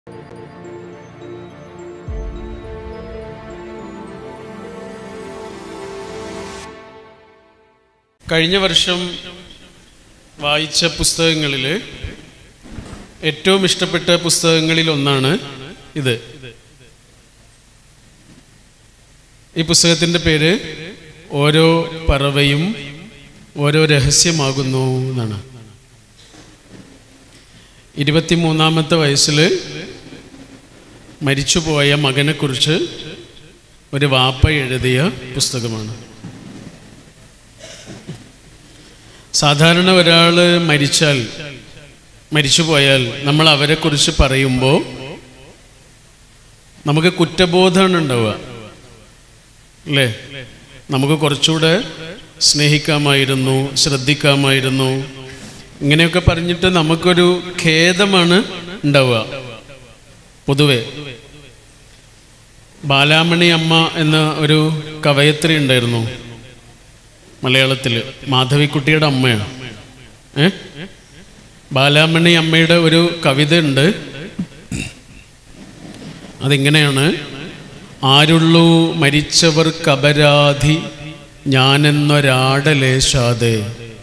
കഴിഞ്ഞ വർഷം വായിച്ച പുസ്തകങ്ങളിൽ ഏറ്റവും ഇഷ്ടപ്പെട്ട പുസ്തകങ്ങളിൽ ഒന്നാണ് ഇത്. ഈ പുസ്തകത്തിൻ്റെ പേര് ഓരോ പറവയും ഓരോ രഹസ്യമാകുന്നു എന്നാണ്. 23-ാമത്തെ വയസ്സിൽ മരിച്ചുപോയ മകനെക്കുറിച്ച് ഒരു വാപ്പ എഴുതിയ പുസ്തകമാണ്. സാധാരണ ഒരാൾ മരിച്ചുപോയാൽ നമ്മൾ അവരെക്കുറിച്ച് പറയുമ്പോൾ നമുക്ക് കുറ്റബോധമാണ് ഉണ്ടാവുക, അല്ലേ? നമുക്ക് കുറച്ചുകൂടെ സ്നേഹിക്കാമായിരുന്നു, ശ്രദ്ധിക്കാമായിരുന്നു, ഇങ്ങനെയൊക്കെ പറഞ്ഞിട്ട് നമുക്കൊരു ഖേദമാണ് ഉണ്ടാവുക പൊതുവെ. ബാലാമണി അമ്മ എന്ന ഒരു കവയത്രി ഉണ്ടായിരുന്നു മലയാളത്തിൽ, മാധവിക്കുട്ടിയുടെ അമ്മയാണ്. ബാലാമണി അമ്മയുടെ ഒരു കവിത ഉണ്ട്. അതിങ്ങനെയാണ്: ആരുള്ളൂ മരിച്ചവർക്കപരാധി ഞാനെന്നൊരാടലേശാതെ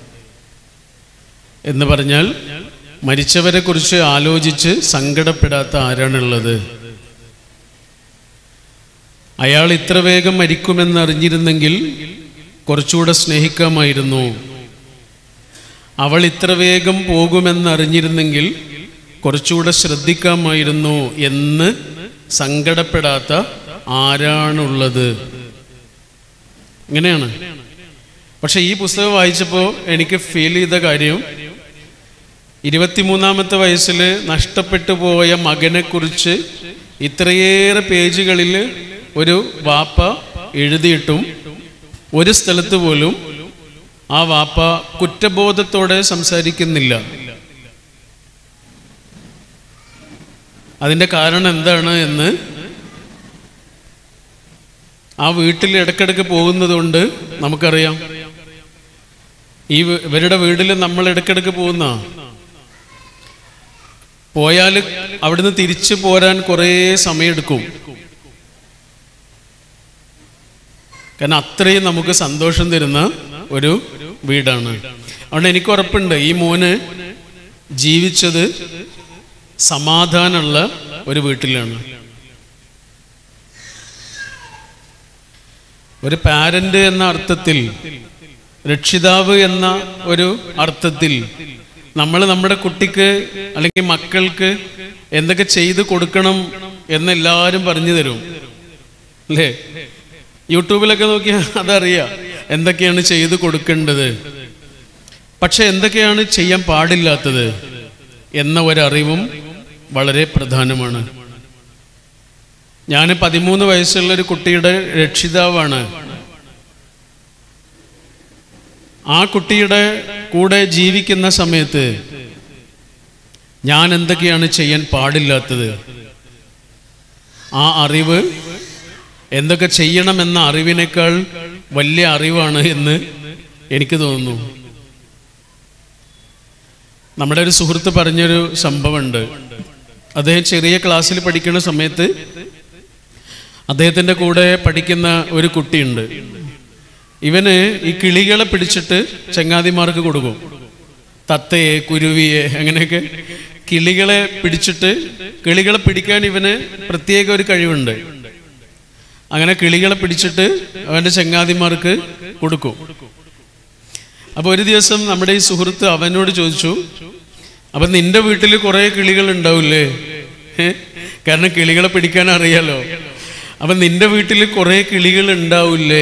എന്ന് പറഞ്ഞാൽ, മരിച്ചവരെ കുറിച്ച് ആലോചിച്ച് സങ്കടപ്പെടാത്ത ആരാണുള്ളത്? അയാൾ ഇത്ര വേഗം മരിക്കുമെന്നറിഞ്ഞിരുന്നെങ്കിൽ കുറച്ചുകൂടെ സ്നേഹിക്കാമായിരുന്നു. അവൾ ഇത്ര വേഗം പോകുമെന്നറിഞ്ഞിരുന്നെങ്കിൽ കുറച്ചുകൂടെ ശ്രദ്ധിക്കാമായിരുന്നു എന്ന് സങ്കടപ്പെടാത്ത ആരാണുള്ളത്? ഇങ്ങനെയാണ്. പക്ഷെ ഈ പുസ്തകം വായിച്ചപ്പോൾ എനിക്ക് ഫീൽ ചെയ്ത കാര്യം, 23-ാമത്തെ വയസ്സിൽ നഷ്ടപ്പെട്ടു പോയ മകനെക്കുറിച്ച് ഇത്രയേറെ പേജുകളിൽ ഒരു വാപ്പ എഴുതിയിട്ടും ഒരു സ്ഥലത്ത് പോലും ആ വാപ്പ കുറ്റബോധത്തോടെ സംസാരിക്കുന്നില്ല. അതിൻ്റെ കാരണം എന്താണ് എന്ന് ആ വീട്ടിൽ ഇടയ്ക്കിടയ്ക്ക് പോകുന്നത് കൊണ്ട് നമുക്കറിയാം. ഇവരുടെ വീട്ടിൽ നമ്മൾ ഇടയ്ക്കിടയ്ക്ക് പോയാൽ അവിടുന്ന് തിരിച്ചു പോരാൻ കുറേ സമയമെടുക്കും. കാരണം അത്രയും നമുക്ക് സന്തോഷം തരുന്ന ഒരു വീടാണ്. അതുകൊണ്ട് എനിക്ക് ഉറപ്പുണ്ട് ഈ മോന് ജീവിച്ചത് സമാധാനമുള്ള ഒരു വീട്ടിലാണ്. ഒരു പാരന്റ് എന്ന അർത്ഥത്തിൽ, രക്ഷിതാവ് എന്ന ഒരു അർത്ഥത്തിൽ നമ്മൾ നമ്മുടെ കുട്ടിക്ക് അല്ലെങ്കിൽ മക്കൾക്ക് എന്തൊക്കെ ചെയ്ത് കൊടുക്കണം എന്നെല്ലാവരും പറഞ്ഞു തരും, അല്ലേ? യൂട്യൂബിലൊക്കെ നോക്കിയാൽ അതറിയാം എന്തൊക്കെയാണ് ചെയ്തു കൊടുക്കേണ്ടത്. പക്ഷെ എന്തൊക്കെയാണ് ചെയ്യാൻ പാടില്ലാത്തത് എന്ന ഒരറിവും വളരെ പ്രധാനമാണ്. ഞാൻ 13 വയസ്സുള്ളൊരു കുട്ടിയുടെ രക്ഷിതാവാണ്. ആ കുട്ടിയുടെ കൂടെ ജീവിക്കുന്ന സമയത്ത് ഞാൻ എന്തൊക്കെയാണ് ചെയ്യാൻ പാടില്ലാത്തത്, ആ അറിവ് എന്തൊക്കെ ചെയ്യണമെന്ന അറിവിനേക്കാൾ വലിയ അറിവാണ് എന്ന് എനിക്ക് തോന്നുന്നു. നമ്മുടെ ഒരു സുഹൃത്ത് പറഞ്ഞൊരു സംഭവമുണ്ട്. അദ്ദേഹം ചെറിയ ക്ലാസ്സിൽ പഠിക്കുന്ന സമയത്ത് അദ്ദേഹത്തിൻ്റെ കൂടെ പഠിക്കുന്ന ഒരു കുട്ടിയുണ്ട്. ഇവന് ഈ കിളികളെ പിടിച്ചിട്ട് ചങ്ങാതിമാർക്ക് കൊടുക്കും. തത്തയെ, കുരുവിയെ, അങ്ങനെയൊക്കെ കിളികളെ പിടിച്ചിട്ട്, കിളികളെ പിടിക്കാൻ ഇവന് പ്രത്യേക ഒരു കഴിവുണ്ട്. അങ്ങനെ കിളികളെ പിടിച്ചിട്ട് അവൻ്റെ ചങ്ങാതിമാർക്ക് കൊടുക്കും. അപ്പോൾ ഒരു ദിവസം നമ്മുടെ ഈ സുഹൃത്ത് അവനോട് ചോദിച്ചു, അപ്പം നിന്റെ വീട്ടിൽ കുറേ കിളികൾ ഉണ്ടാവില്ലേ? കാരണം കിളികളെ പിടിക്കാൻ അറിയാലോ. അപ്പം നിന്റെ വീട്ടിൽ കുറേ കിളികൾ ഉണ്ടാവില്ലേ?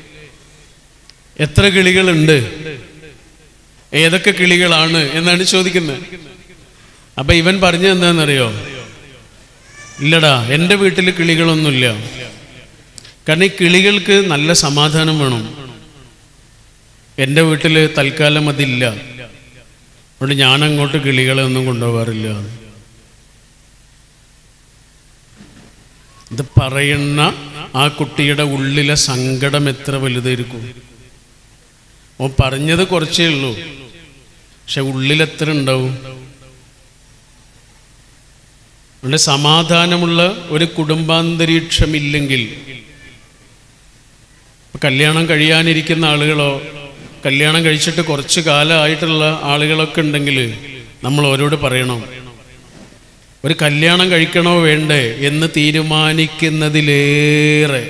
എത്ര കിളികളുണ്ട്? ഏതൊക്കെ കിളികളാണ് എന്നാണ് ചോദിക്കുന്നത്. അപ്പം ഇവൻ പറഞ്ഞു എന്താണെന്നറിയോ? ഇല്ലടാ, എൻ്റെ വീട്ടിൽ കിളികളൊന്നുമില്ല. കാരണം ഈ കിളികൾക്ക് നല്ല സമാധാനം വേണം. എൻ്റെ വീട്ടിൽ തൽക്കാലം അതില്ല. അതുകൊണ്ട് ഞാനങ്ങോട്ട് കിളികളെ ഒന്നും കൊണ്ടുപോകാറില്ല. ഇത് പറയുന്ന ആ കുട്ടിയുടെ ഉള്ളിലെ സങ്കടം എത്ര വലുതായിരിക്കും. ഓൻ പറഞ്ഞത് കുറച്ചേ ഉള്ളൂ, പക്ഷെ ഉള്ളിലെത്ര ഉണ്ടാവും. അതുകൊണ്ട് സമാധാനമുള്ള ഒരു കുടുംബാന്തരീക്ഷമില്ലെങ്കിൽ, കല്യാണം കഴിയാനിരിക്കുന്ന ആളുകളോ കല്യാണം കഴിച്ചിട്ട് കുറച്ച് കാലമായിട്ടുള്ള ആളുകളൊക്കെ ഉണ്ടെങ്കിൽ നമ്മൾ അവരോട് പറയണം, ഒരു കല്യാണം കഴിക്കണോ വേണ്ടേ എന്ന് തീരുമാനിക്കുന്നതിലേറെ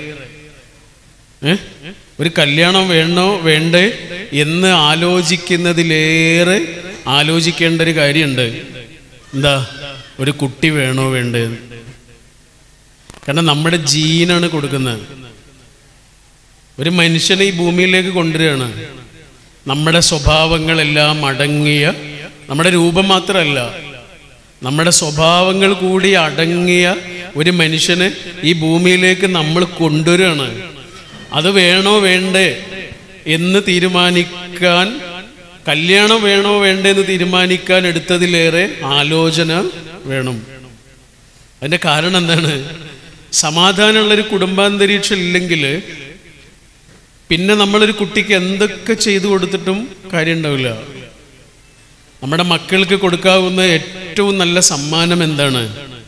ഒരു കല്യാണം വേണോ വേണ്ടേ എന്ന് ആലോചിക്കുന്നതിലേറെ ആലോചിക്കേണ്ട ഒരു കാര്യമുണ്ട്. എന്താ? ഒരു കുട്ടി വേണോ വേണ്ടേ? കാരണം നമ്മുടെ ജീനാണ് കൊടുക്കുന്നത്. ഒരു മനുഷ്യനെ ഈ ഭൂമിയിലേക്ക് കൊണ്ടുവരികയാണ്. നമ്മുടെ സ്വഭാവങ്ങളെല്ലാം അടങ്ങിയ, നമ്മുടെ രൂപം മാത്രമല്ല, നമ്മുടെ സ്വഭാവങ്ങൾ കൂടി അടങ്ങിയ ഒരു മനുഷ്യനെ ഈ ഭൂമിയിലേക്ക് നമ്മൾ കൊണ്ടുവരികയാണ്. അത് വേണോ വേണ്ടേ എന്ന് തീരുമാനിക്കാൻ, കല്യാണം വേണോ വേണ്ടേ എന്ന് തീരുമാനിക്കാൻ എടുത്തതിലേറെ ആലോചന വേണം. അതിൻ്റെ കാരണം എന്താണ്? സമാധാനമുള്ളൊരു കുടുംബാന്തരീക്ഷം ഇല്ലെങ്കിൽ പിന്നെ നമ്മളൊരു കുട്ടിക്ക് എന്തൊക്കെ ചെയ്തു കൊടുത്തിട്ടും കാര്യം ഉണ്ടാവില്ല. നമ്മുടെ മക്കൾക്ക് കൊടുക്കാവുന്ന ഏറ്റവും നല്ല സമ്മാനം എന്താണ്?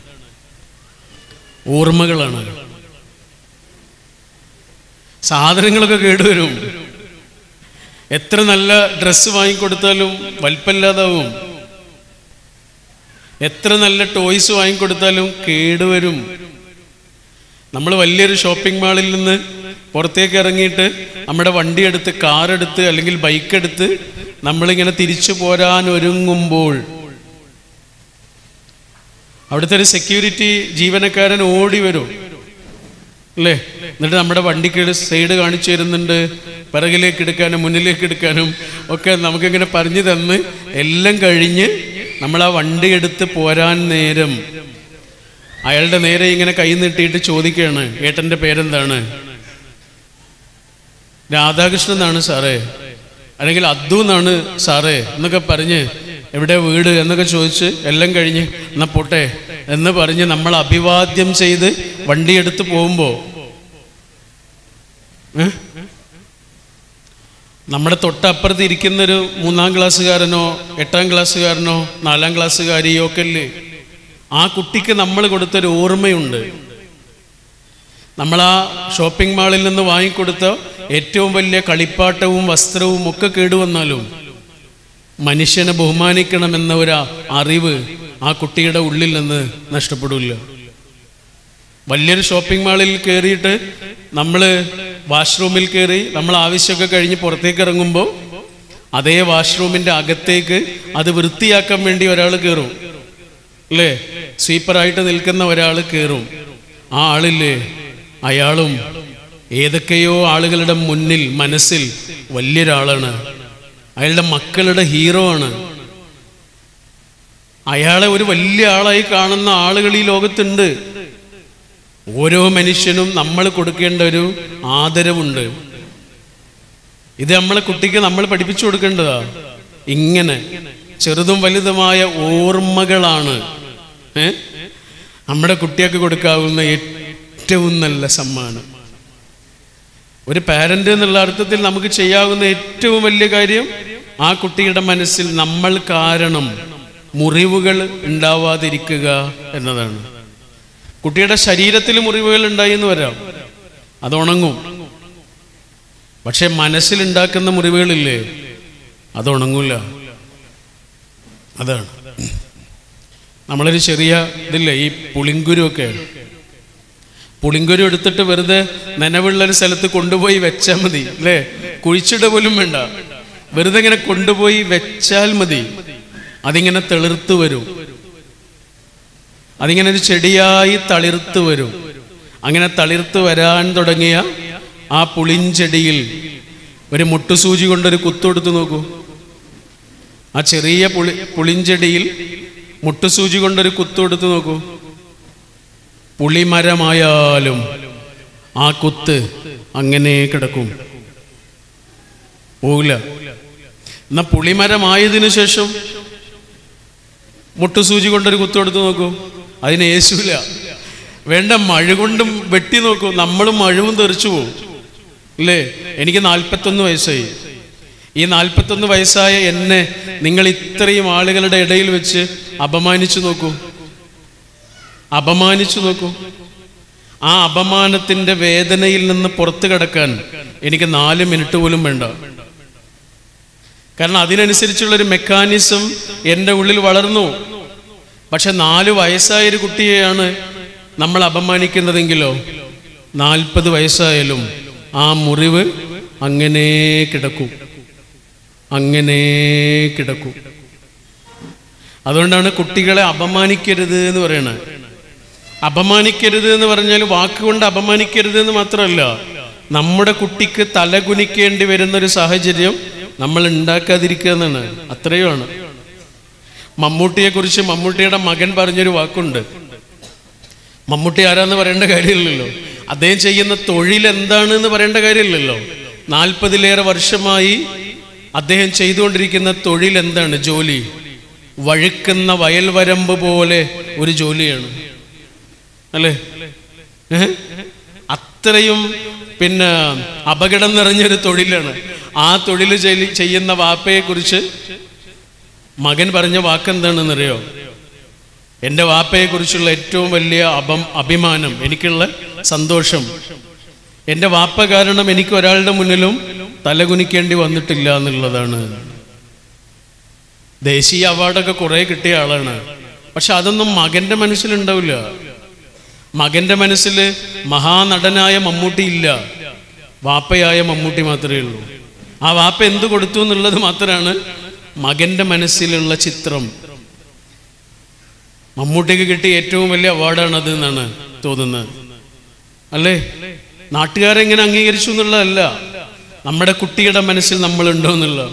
ഓർമ്മകളാണ്. സാധനങ്ങളൊക്കെ കേടുവരും. എത്ര നല്ല ഡ്രസ്സ് വാങ്ങിക്കൊടുത്താലും വലിപ്പമില്ലാതാവും. എത്ര നല്ല ടോയ്സ് വാങ്ങിക്കൊടുത്താലും കേടുവരും. നമ്മൾ വലിയൊരു ഷോപ്പിംഗ് മാളിൽ നിന്ന് പുറത്തേക്ക് ഇറങ്ങിയിട്ട് നമ്മുടെ വണ്ടിയെടുത്ത്, കാറെടുത്ത് അല്ലെങ്കിൽ ബൈക്കെടുത്ത് നമ്മളിങ്ങനെ തിരിച്ചു പോരാൻ ഒരുങ്ങുമ്പോൾ അവിടുത്തെ ഒരു സെക്യൂരിറ്റി ജീവനക്കാരൻ ഓടി വരും അല്ലേ? എന്നിട്ട് നമ്മുടെ വണ്ടിക്ക് സൈഡ് കാണിച്ചു തരുന്നുണ്ട്, പിറകിലേക്ക് എടുക്കാനും മുന്നിലേക്ക് എടുക്കാനും ഒക്കെ നമുക്കിങ്ങനെ പറഞ്ഞു തന്ന് എല്ലാം കഴിഞ്ഞ് നമ്മൾ ആ വണ്ടി എടുത്ത് പോരാൻ നേരം അയാളുടെ നേരെ ഇങ്ങനെ കൈ നീട്ടിയിട്ട് ചോദിക്കുകയാണ്, ഏട്ടൻ്റെ പേരെന്താണ്? രാധാകൃഷ്ണൻ എന്നാണ് സാറേ, അല്ലെങ്കിൽ അദ്ദു എന്നാണ് സാറേ എന്നൊക്കെ പറഞ്ഞ്, എവിടെ വീട് എന്നൊക്കെ ചോദിച്ച് എല്ലാം കഴിഞ്ഞ് എന്നാ പോട്ടെ എന്ന് പറഞ്ഞ് നമ്മൾ അഭിവാദ്യം ചെയ്ത് വണ്ടിയെടുത്ത് പോകുമ്പോൾ നമ്മുടെ തൊട്ടപ്പുറത്ത് ഇരിക്കുന്നൊരു 3-ാം ക്ലാസ്സുകാരനോ 8-ാം ക്ലാസ്സുകാരനോ 4-ാം ക്ലാസ്സുകാരിയോ ഒക്കെ അല്ലേ, ആ കുട്ടിക്ക് നമ്മൾ കൊടുത്തൊരു ഓർമ്മയുണ്ട്. നമ്മൾ ആ ഷോപ്പിംഗ് മാളിൽ നിന്ന് വാങ്ങിക്കൊടുത്ത ഏറ്റവും വലിയ കളിപ്പാട്ടവും വസ്ത്രവും ഒക്കെ കേടുവന്നാലും മനുഷ്യനെ ബഹുമാനിക്കണമെന്ന ഒരു അറിവ് ആ കുട്ടിയുടെ ഉള്ളിൽ നിന്ന് നഷ്ടപ്പെടില്ല. വലിയൊരു ഷോപ്പിംഗ് മാളിൽ കയറിയിട്ട് നമ്മൾ വാഷ്റൂമിൽ കയറി നമ്മൾ ആവശ്യമൊക്കെ കഴിഞ്ഞ് പുറത്തേക്ക് ഇറങ്ങുമ്പോൾ അതേ വാഷ്റൂമിൻ്റെ അകത്തേക്ക് അത് വൃത്തിയാക്കാൻ വേണ്ടി ഒരാൾ കയറും അല്ലേ? സ്വീപ്പറായിട്ട് നിൽക്കുന്ന ഒരാൾ കയറും. ആ ആളില്ലേ, അയാളും ഏതൊക്കെയോ ആളുകളുടെ മുന്നിൽ മനസ്സിൽ വലിയൊരാളാണ്. അയാളുടെ മക്കളുടെ ഹീറോ ആണ്. അയാളെ ഒരു വലിയ ആളായി കാണുന്ന ആളുകൾ ഈ ലോകത്തുണ്ട്. ഓരോ മനുഷ്യനും നമ്മൾ കൊടുക്കേണ്ട ഒരു ആദരവുണ്ട്. ഇത് നമ്മളെ കുട്ടിക്ക് നമ്മൾ പഠിപ്പിച്ചു കൊടുക്കേണ്ടതാ. ഇങ്ങനെ ചെറുതും വലുതുമായ ഓർമ്മകളാണ് നമ്മുടെ കുട്ടികൾക്ക് കൊടുക്കാവുന്ന ഏറ്റവും നല്ല സമ്മാനം. ഒരു പാരന്റ് എന്നുള്ള അർത്ഥത്തിൽ നമുക്ക് ചെയ്യാവുന്ന ഏറ്റവും വലിയ കാര്യം ആ കുട്ടിയുടെ മനസ്സിൽ നമ്മൾ കാരണം മുറിവുകൾ ഉണ്ടാവാതിരിക്കുക എന്നതാണ്. കുട്ടിയുടെ ശരീരത്തിൽ മുറിവുകൾ ഉണ്ടായി എന്ന് വരാം, അത് ഉണങ്ങും. പക്ഷെ മനസ്സിലുണ്ടാക്കുന്ന മുറിവുകളില്ലേ, അത് ഉണങ്ങൂല. അതാണ് നമ്മളൊരു ചെറിയ ഇതില്ലേ, ഈ പുളിങ്കുരു ഒക്കെ, പുളിങ്കുരു എടുത്തിട്ട് വെറുതെ നനവുള്ളൊരു സ്ഥലത്ത് കൊണ്ടുപോയി വെച്ചാൽ മതി അല്ലേ? കുഴിച്ചിട പോലും വേണ്ട, വെറുതെ ഇങ്ങനെ കൊണ്ടുപോയി വെച്ചാൽ മതി. അതിങ്ങനെ തെളിർത്ത് വരും, അതിങ്ങനെ ഒരു ചെടിയായി തളിർത്ത് വരും. അങ്ങനെ തളിർത്ത് വരാൻ തുടങ്ങിയ ആ പുളിഞ്ചെടിയിൽ ഒരു മുട്ടുസൂചി കൊണ്ടൊരു കുത്തെടുത്ത് നോക്കൂ. ആ ചെറിയ പുളിഞ്ചെടിയിൽ മുട്ടുസൂചി കൊണ്ടൊരു കുത്തെടുത്ത് നോക്കൂ. പുളിമരമായാലും ആ കുത്ത് അങ്ങനെ കിടക്കും, പോവില്ല. എന്നാ പുളിമരമായതിനു ശേഷം മുട്ടുസൂചി കൊണ്ടൊരു കുത്തെടുത്ത് നോക്കൂ, അതിന് യേശുവില്ല. വേണ്ട, മഴ കൊണ്ടും വെട്ടി നോക്കൂ, നമ്മളും മഴവും തെറിച്ചു പോകും അല്ലേ? എനിക്ക് 41 വയസ്സായി. ഈ 41 വയസ്സായ എന്നെ നിങ്ങൾ ഇത്രയും ആളുകളുടെ ഇടയിൽ വെച്ച് അപമാനിച്ചു നോക്കൂ. അപമാനിച്ചു നോക്കൂ. ആ അപമാനത്തിൻ്റെ വേദനയിൽ നിന്ന് പുറത്തു കടക്കാൻ എനിക്ക് 4 മിനിറ്റ് പോലും വേണ്ട. കാരണം അതിനനുസരിച്ചുള്ളൊരു മെക്കാനിസം എൻ്റെ ഉള്ളിൽ വളർന്നു. പക്ഷെ 4 വയസ്സായൊരു കുട്ടിയെയാണ് നമ്മൾ അപമാനിക്കുന്നതെങ്കിലോ 40 വയസ്സായാലും ആ മുറിവ് അങ്ങനെ കിടക്കും, അങ്ങനെ കിടക്കും. അതുകൊണ്ടാണ് കുട്ടികളെ അപമാനിക്കരുത് എന്ന് പറയുന്നത്. അപമാനിക്കരുത് എന്ന് പറഞ്ഞാൽ വാക്കുകൊണ്ട് അപമാനിക്കരുത് എന്ന് മാത്രമല്ല, നമ്മുടെ കുട്ടിക്ക് തലകുനിക്കേണ്ടി വരുന്നൊരു സാഹചര്യം നമ്മൾ ഉണ്ടാക്കാതിരിക്കുക എന്നാണ്. അത്രയുമാണ്. മമ്മൂട്ടിയെക്കുറിച്ച് മമ്മൂട്ടിയുടെ മകൻ പറഞ്ഞൊരു വാക്കുണ്ട്. മമ്മൂട്ടി ആരാന്ന് പറയേണ്ട കാര്യമില്ലല്ലോ, അദ്ദേഹം ചെയ്യുന്ന തൊഴിൽ എന്താണെന്ന് പറയേണ്ട കാര്യമില്ലല്ലോ. 40-ലേറെ വർഷമായി അദ്ദേഹം ചെയ്തുകൊണ്ടിരിക്കുന്ന തൊഴിൽ എന്താണ്? ജോലി. വഴുക്കുന്ന വയൽവരമ്പ് പോലെ ഒരു ജോലിയാണ്, അല്ലേ? അത്രയും അപകടം നിറഞ്ഞൊരു തൊഴിലാണ്. ആ തൊഴിൽ ചെയ്യുന്ന വാപ്പയെ കുറിച്ച് മകൻ പറഞ്ഞ വാക്കെന്താണെന്നറിയോ? എൻ്റെ വാപ്പയെ കുറിച്ചുള്ള ഏറ്റവും വലിയ അഭിമാനം, എനിക്കുള്ള സന്തോഷം, എൻ്റെ വാപ്പ കാരണം എനിക്ക് ഒരാളുടെ മുന്നിലും തലകുനിക്കേണ്ടി വന്നിട്ടില്ല എന്നുള്ളതാണ്. ദേശീയ അവാർഡൊക്കെ കുറേ കിട്ടിയ ആളാണ്. പക്ഷെ അതൊന്നും മകൻ്റെ മനസ്സിലുണ്ടാവില്ല. മകൻ്റെ മനസ്സിൽ മഹാനടനായ മമ്മൂട്ടി ഇല്ല, വാപ്പയായ മമ്മൂട്ടി മാത്രമേ ഉള്ളൂ. ആ വാപ്പ എന്ത് കൊടുത്തു എന്നുള്ളത് മാത്രമാണ് മകൻ്റെ മനസ്സിലുള്ള ചിത്രം. മമ്മൂട്ടിക്ക് കിട്ടിയ ഏറ്റവും വലിയ അവാർഡാണത് എന്നാണ് തോന്നുന്നത്, അല്ലേ? നാട്ടുകാരെങ്ങനെ അംഗീകരിച്ചു എന്നുള്ളതല്ല, നമ്മുടെ കുട്ടിയുടെ മനസ്സിൽ നമ്മളുണ്ടോ എന്നുള്ള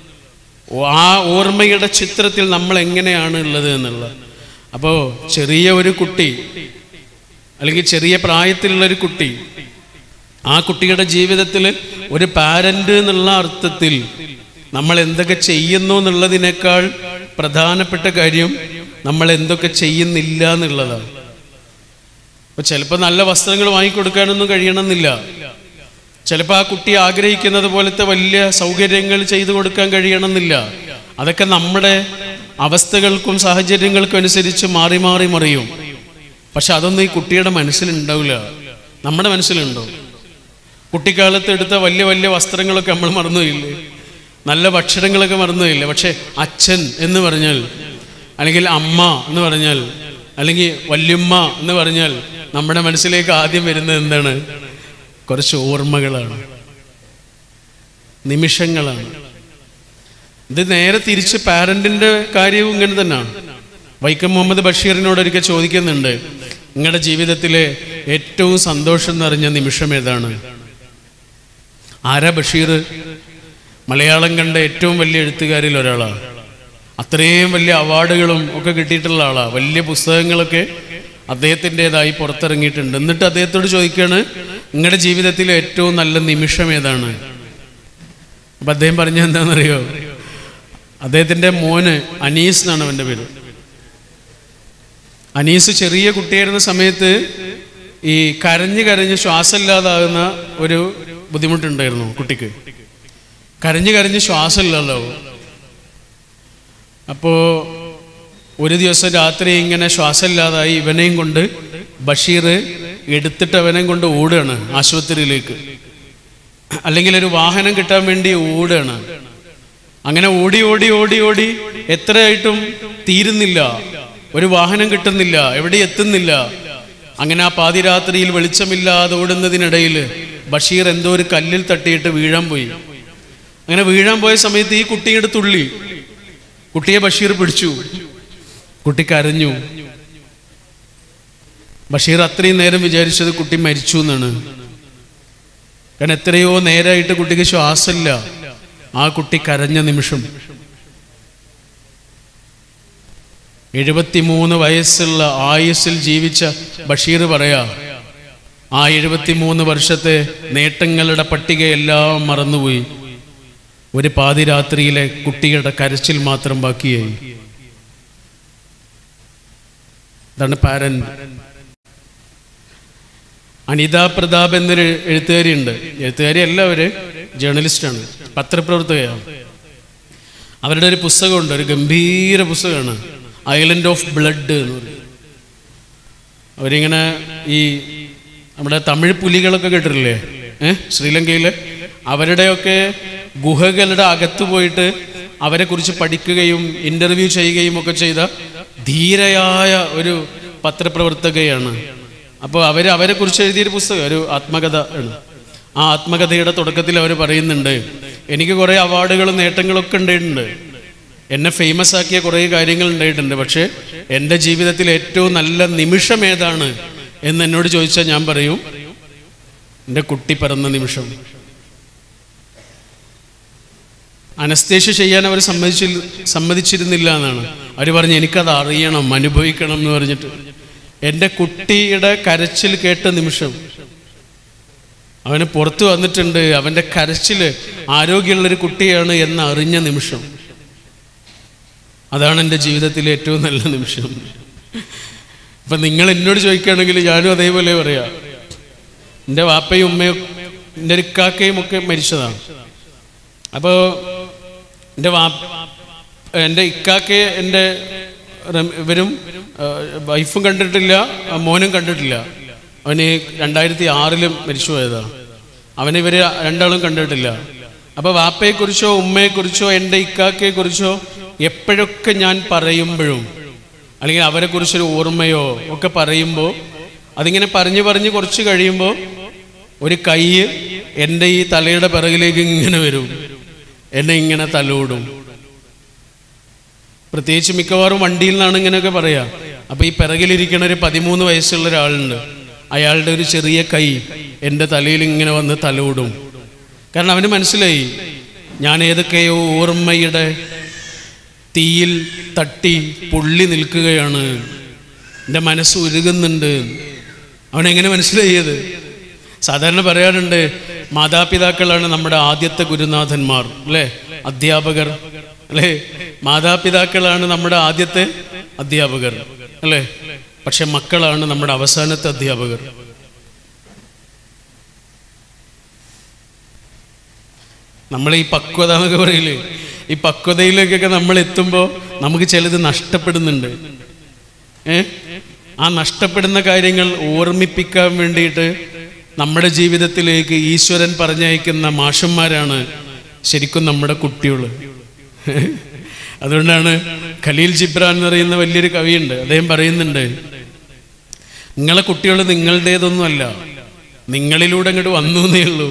ആ ഓർമ്മയുടെ ചിത്രത്തിൽ നമ്മൾ എങ്ങനെയാണ് ഉള്ളത് എന്നുള്ള. അപ്പോൾ ചെറിയ ഒരു കുട്ടി, അല്ലെങ്കിൽ ചെറിയ പ്രായത്തിലുള്ളൊരു കുട്ടി, ആ കുട്ടിയുടെ ജീവിതത്തിൽ ഒരു പാരന്റ് എന്നുള്ള അർത്ഥത്തിൽ നമ്മൾ എന്തൊക്കെ ചെയ്യുന്നു എന്നുള്ളതിനേക്കാൾ പ്രധാനപ്പെട്ട കാര്യം നമ്മൾ എന്തൊക്കെ ചെയ്യുന്നില്ല എന്നുള്ളതാണ്. അപ്പോൾ ചിലപ്പോൾ നല്ല വസ്ത്രങ്ങൾ വാങ്ങിക്കൊടുക്കാനൊന്നും കഴിയണമെന്നില്ല, ചിലപ്പോൾ ആ കുട്ടി ആഗ്രഹിക്കുന്നത് പോലത്തെ വലിയ സൗകര്യങ്ങൾ ചെയ്തു കൊടുക്കാൻ കഴിയണമെന്നില്ല. അതൊക്കെ നമ്മുടെ അവസ്ഥകൾക്കും സാഹചര്യങ്ങൾക്കും അനുസരിച്ച് മാറി മാറി മറിയും. പക്ഷെ അതൊന്നും ഈ കുട്ടിയുടെ മനസ്സിലുണ്ടാവില്ല. നമ്മുടെ മനസ്സിലുണ്ടോ? കുട്ടിക്കാലത്ത് എടുത്ത വലിയ വലിയ വസ്ത്രങ്ങളൊക്കെ നമ്മൾ മറന്നുപോയില്ലേ? നല്ല ഭക്ഷണങ്ങളൊക്കെ മറന്നുപോയില്ലേ? പക്ഷെ അച്ഛൻ എന്ന് പറഞ്ഞാൽ, അല്ലെങ്കിൽ അമ്മ എന്ന് പറഞ്ഞാൽ, അല്ലെങ്കിൽ വല്യമ്മ എന്ന് പറഞ്ഞാൽ നമ്മുടെ മനസ്സിലേക്ക് ആദ്യം വരുന്നത് എന്താണ്? കുറച്ച് ഓർമ്മകളാണ്, നിമിഷങ്ങളാണ്. ഇത് നേരെ തിരിച്ച് പാരന്റിന്റെ കാര്യവും ഇങ്ങനെ തന്നെയാണ്. വൈക്കം മുഹമ്മദ് ബഷീറിനോട് ഒരിക്കൽ ചോദിക്കുന്നുണ്ട്, നിങ്ങളുടെ ജീവിതത്തിലെ ഏറ്റവും സന്തോഷം നിറഞ്ഞ നിമിഷം ഏതാണ്? ആരാ ബഷീർ? മലയാളം കണ്ട ഏറ്റവും വലിയ എഴുത്തുകാരിൽ ഒരാളാണ്. അത്രയും വലിയ അവാർഡുകളും ഒക്കെ കിട്ടിയിട്ടുള്ള ആളാണ്. വലിയ പുസ്തകങ്ങളൊക്കെ അദ്ദേഹത്തിൻ്റെതായി പുറത്തിറങ്ങിയിട്ടുണ്ട്. എന്നിട്ട് അദ്ദേഹത്തോട് ചോദിക്കുകയാണ്, നിങ്ങളുടെ ജീവിതത്തിലെ ഏറ്റവും നല്ല നിമിഷം ഏതാണ്? അപ്പം അദ്ദേഹം പറഞ്ഞ എന്താണെന്നറിയോ? അദ്ദേഹത്തിൻ്റെ മോന് അനീസ് എന്നാണ് അവൻ്റെ പേര്. അനീസ് ചെറിയ കുട്ടിയായിരുന്ന സമയത്ത് ഈ കരഞ്ഞ് കരഞ്ഞ് ശ്വാസമില്ലാതാകുന്ന ഒരു ബുദ്ധിമുട്ടുണ്ടായിരുന്നു കുട്ടിക്ക്. കരഞ്ഞ് കരഞ്ഞ് ശ്വാസമില്ലല്ലോ. അപ്പോൾ ഒരു ദിവസം രാത്രി ഇങ്ങനെ ശ്വാസമില്ലാതായി ഇവനെയും കൊണ്ട് ബഷീർ എടുത്തിട്ട് അവനെയും കൊണ്ട് ഓടുകയാണ് ആശുപത്രിയിലേക്ക്, അല്ലെങ്കിൽ ഒരു വാഹനം കിട്ടാൻ വേണ്ടി ഓടുകയാണ്. അങ്ങനെ ഓടി ഓടി ഓടി ഓടി എത്രയായിട്ടും തീരുന്നില്ല, ഒരു വാഹനം കിട്ടുന്നില്ല, എവിടെ എത്തുന്നില്ല. അങ്ങനെ ആ പാതിരാത്രിയിൽ വെളിച്ചമില്ലാതെ ഓടുന്നതിനിടയിൽ ബഷീർ എന്തോ ഒരു കല്ലിൽ തട്ടിയിട്ട് വീഴാൻ പോയി. അങ്ങനെ വീഴാൻ പോയ സമയത്ത് ഈ കുട്ടിയുടെ തുള്ളി, കുട്ടിയെ ബഷീർ പിടിച്ചു. കുട്ടി കരഞ്ഞു. ബഷീർ അത്രയും നേരം വിചാരിച്ചത് കുട്ടി മരിച്ചു എന്നാണ്. കാരണം എത്രയോ നേരമായിട്ട് കുട്ടിക്ക് ശ്വാസമില്ല. ആ കുട്ടി കരഞ്ഞ നിമിഷം. 73 വയസ്സുള്ള ആയുസ്സിൽ ജീവിച്ച ബഷീർ പറയാ, ആ 73 വർഷത്തെ നേട്ടങ്ങളുടെ പട്ടികയെല്ലാം മറന്നുപോയി. ഒരു പാതിരാത്രിയിലെ കുട്ടിയുടെ കരച്ചിൽ മാത്രം ബാക്കിയായി. ഇതാണ് പാരന്റ്. അനിത പ്രതാപ് എന്നൊരു എഴുത്തുകാരിയുണ്ട്. എഴുത്തുകാരി അല്ല, അവര് ജേർണലിസ്റ്റാണ്, പത്രപ്രവർത്തകയാണ്. അവരുടെ ഒരു പുസ്തകമുണ്ട്, ഒരു ഗംഭീര പുസ്തകമാണ്, ഐലൻഡ് ഓഫ് ബ്ലഡ് എന്ന് പറയും. അവരിങ്ങനെ ഈ നമ്മുടെ തമിഴ് പുലികളൊക്കെ കേട്ടിട്ടില്ലേ, ശ്രീലങ്കയിൽ, അവരുടെയൊക്കെ ഗുഹകളുടെ അകത്ത് പോയിട്ട് അവരെ കുറിച്ച് പഠിക്കുകയും ഇന്റർവ്യൂ ചെയ്യുകയും ഒക്കെ ചെയ്ത ധീരയായ ഒരു പത്രപ്രവർത്തകയാണ്. അപ്പോൾ അവരെ കുറിച്ച് എഴുതിയൊരു പുസ്തകം, ഒരു ആത്മകഥ ആണ്. ആ ആത്മകഥയുടെ തുടക്കത്തിൽ അവർ പറയുന്നുണ്ട്, എനിക്ക് കുറേ അവാർഡുകളും നേട്ടങ്ങളൊക്കെ ഉണ്ടായിട്ടുണ്ട്, എന്നെ ഫേമസ് ആക്കിയ കുറേ കാര്യങ്ങൾ ഉണ്ടായിട്ടുണ്ട്, പക്ഷേ എൻ്റെ ജീവിതത്തിൽ ഏറ്റവും നല്ല നിമിഷം ഏതാണ് എന്ന് എന്നോട് ചോദിച്ചാൽ ഞാൻ പറയും, എൻ്റെ കുട്ടി പിറന്ന നിമിഷം. അനസ്തേഷ്യ ചെയ്യാൻ അവർ സമ്മതിച്ചിരുന്നില്ല എന്നാണ് അവർ പറഞ്ഞ്, എനിക്കത് അറിയണം, അനുഭവിക്കണം എന്ന് പറഞ്ഞിട്ട്. എൻ്റെ കുട്ടിയുടെ കരച്ചിൽ കേട്ട നിമിഷം, അവന് പുറത്തു വന്നിട്ടുണ്ട്, അവൻ്റെ കരച്ചിൽ ആരോഗ്യമുള്ളൊരു കുട്ടിയാണ് എന്ന് അറിഞ്ഞ നിമിഷം, അതാണ് എൻ്റെ ജീവിതത്തിലെ ഏറ്റവും നല്ല നിമിഷം. അപ്പം നിങ്ങൾ എന്നോട് ചോദിക്കുകയാണെങ്കിൽ ഞാനും അതേപോലെ പറയാം. എൻ്റെ വാപ്പയും ഉമ്മയും എൻ്റെ ഇക്കാക്കയും ഒക്കെ മരിച്ചതാണ്. അപ്പോൾ എൻ്റെ ഇക്കാക്കയെ ഇവരും വൈഫും കണ്ടിട്ടില്ല, മോനും കണ്ടിട്ടില്ല. അവന് 2006 മരിച്ചു പോയതാണ്. ഇവർ രണ്ടാളും കണ്ടിട്ടില്ല. അപ്പോൾ വാപ്പയെക്കുറിച്ചോ ഉമ്മയെക്കുറിച്ചോ എൻ്റെ ഇക്കാക്കയെക്കുറിച്ചോ എപ്പോഴൊക്കെ ഞാൻ പറയുമ്പോഴും, അല്ലെങ്കിൽ അവരെക്കുറിച്ചൊരു ഓർമ്മയോ ഒക്കെ പറയുമ്പോൾ, അതിങ്ങനെ പറഞ്ഞ് കുറച്ച് കഴിയുമ്പോൾ ഒരു കൈ എൻ്റെ ഈ തലയുടെ പിറകിലേക്ക് ഇങ്ങനെ വരും, എന്നെ ഇങ്ങനെ തലോടും. പ്രത്യേകിച്ച് മിക്കവാറും വണ്ടിയിൽ നിന്നാണ് ഇങ്ങനെയൊക്കെ പറയാ. അപ്പോൾ ഈ പിറകിലിരിക്കണ ഒരു 13 വയസ്സുള്ള ഒരാളുണ്ട്, അയാളുടെ ഒരു ചെറിയ കൈ എൻ്റെ തലയിൽ ഇങ്ങനെ വന്ന് തലോടും. കാരണം അവന് മനസ്സിലായി, ഞാൻ ഏതൊക്കെയോ ഓർമ്മയുടെ തീയിൽ തട്ടി പൊള്ളി നിൽക്കുകയാണ്, എൻ്റെ മനസ്സ് ഉരുകുന്നുണ്ട്. അവനെങ്ങനെ മനസ്സിലായത്? സാധാരണ പറയാറുണ്ട്, മാതാപിതാക്കളാണ് നമ്മുടെ ആദ്യത്തെ ഗുരുനാഥന്മാർ, അല്ലേ? അധ്യാപകർ, അല്ലേ? മാതാപിതാക്കളാണ് നമ്മുടെ ആദ്യത്തെ അധ്യാപകർ, അല്ലേ? പക്ഷെ മക്കളാണ് നമ്മുടെ അവസാനത്തെ അധ്യാപകർ. നമ്മൾ ഈ പക്വത എന്നൊക്കെ പറയില്ലേ, ഈ പക്വതയിലേക്കൊക്കെ നമ്മൾ എത്തുമ്പോൾ നമുക്ക് ചിലത് നഷ്ടപ്പെടുന്നുണ്ട്. ആ നഷ്ടപ്പെടുന്ന കാര്യങ്ങൾ ഓർമ്മിപ്പിക്കാൻ വേണ്ടിയിട്ട് നമ്മുടെ ജീവിതത്തിലേക്ക് ഈശ്വരൻ പറഞ്ഞയക്കുന്ന മാഷന്മാരാണ് ശരിക്കും നമ്മുടെ കുട്ടികൾ. അതുകൊണ്ടാണ് ഖലീൽ ജിബ്രാൻ എന്ന് പറയുന്ന വലിയൊരു കവിയുണ്ട്, അദ്ദേഹം പറയുന്നുണ്ട്, നിങ്ങളെ കുട്ടികൾ നിങ്ങളുടേതൊന്നുമല്ല, നിങ്ങളിലൂടെ അങ്ങോട്ട് വന്നു എന്നേ ഉള്ളൂ.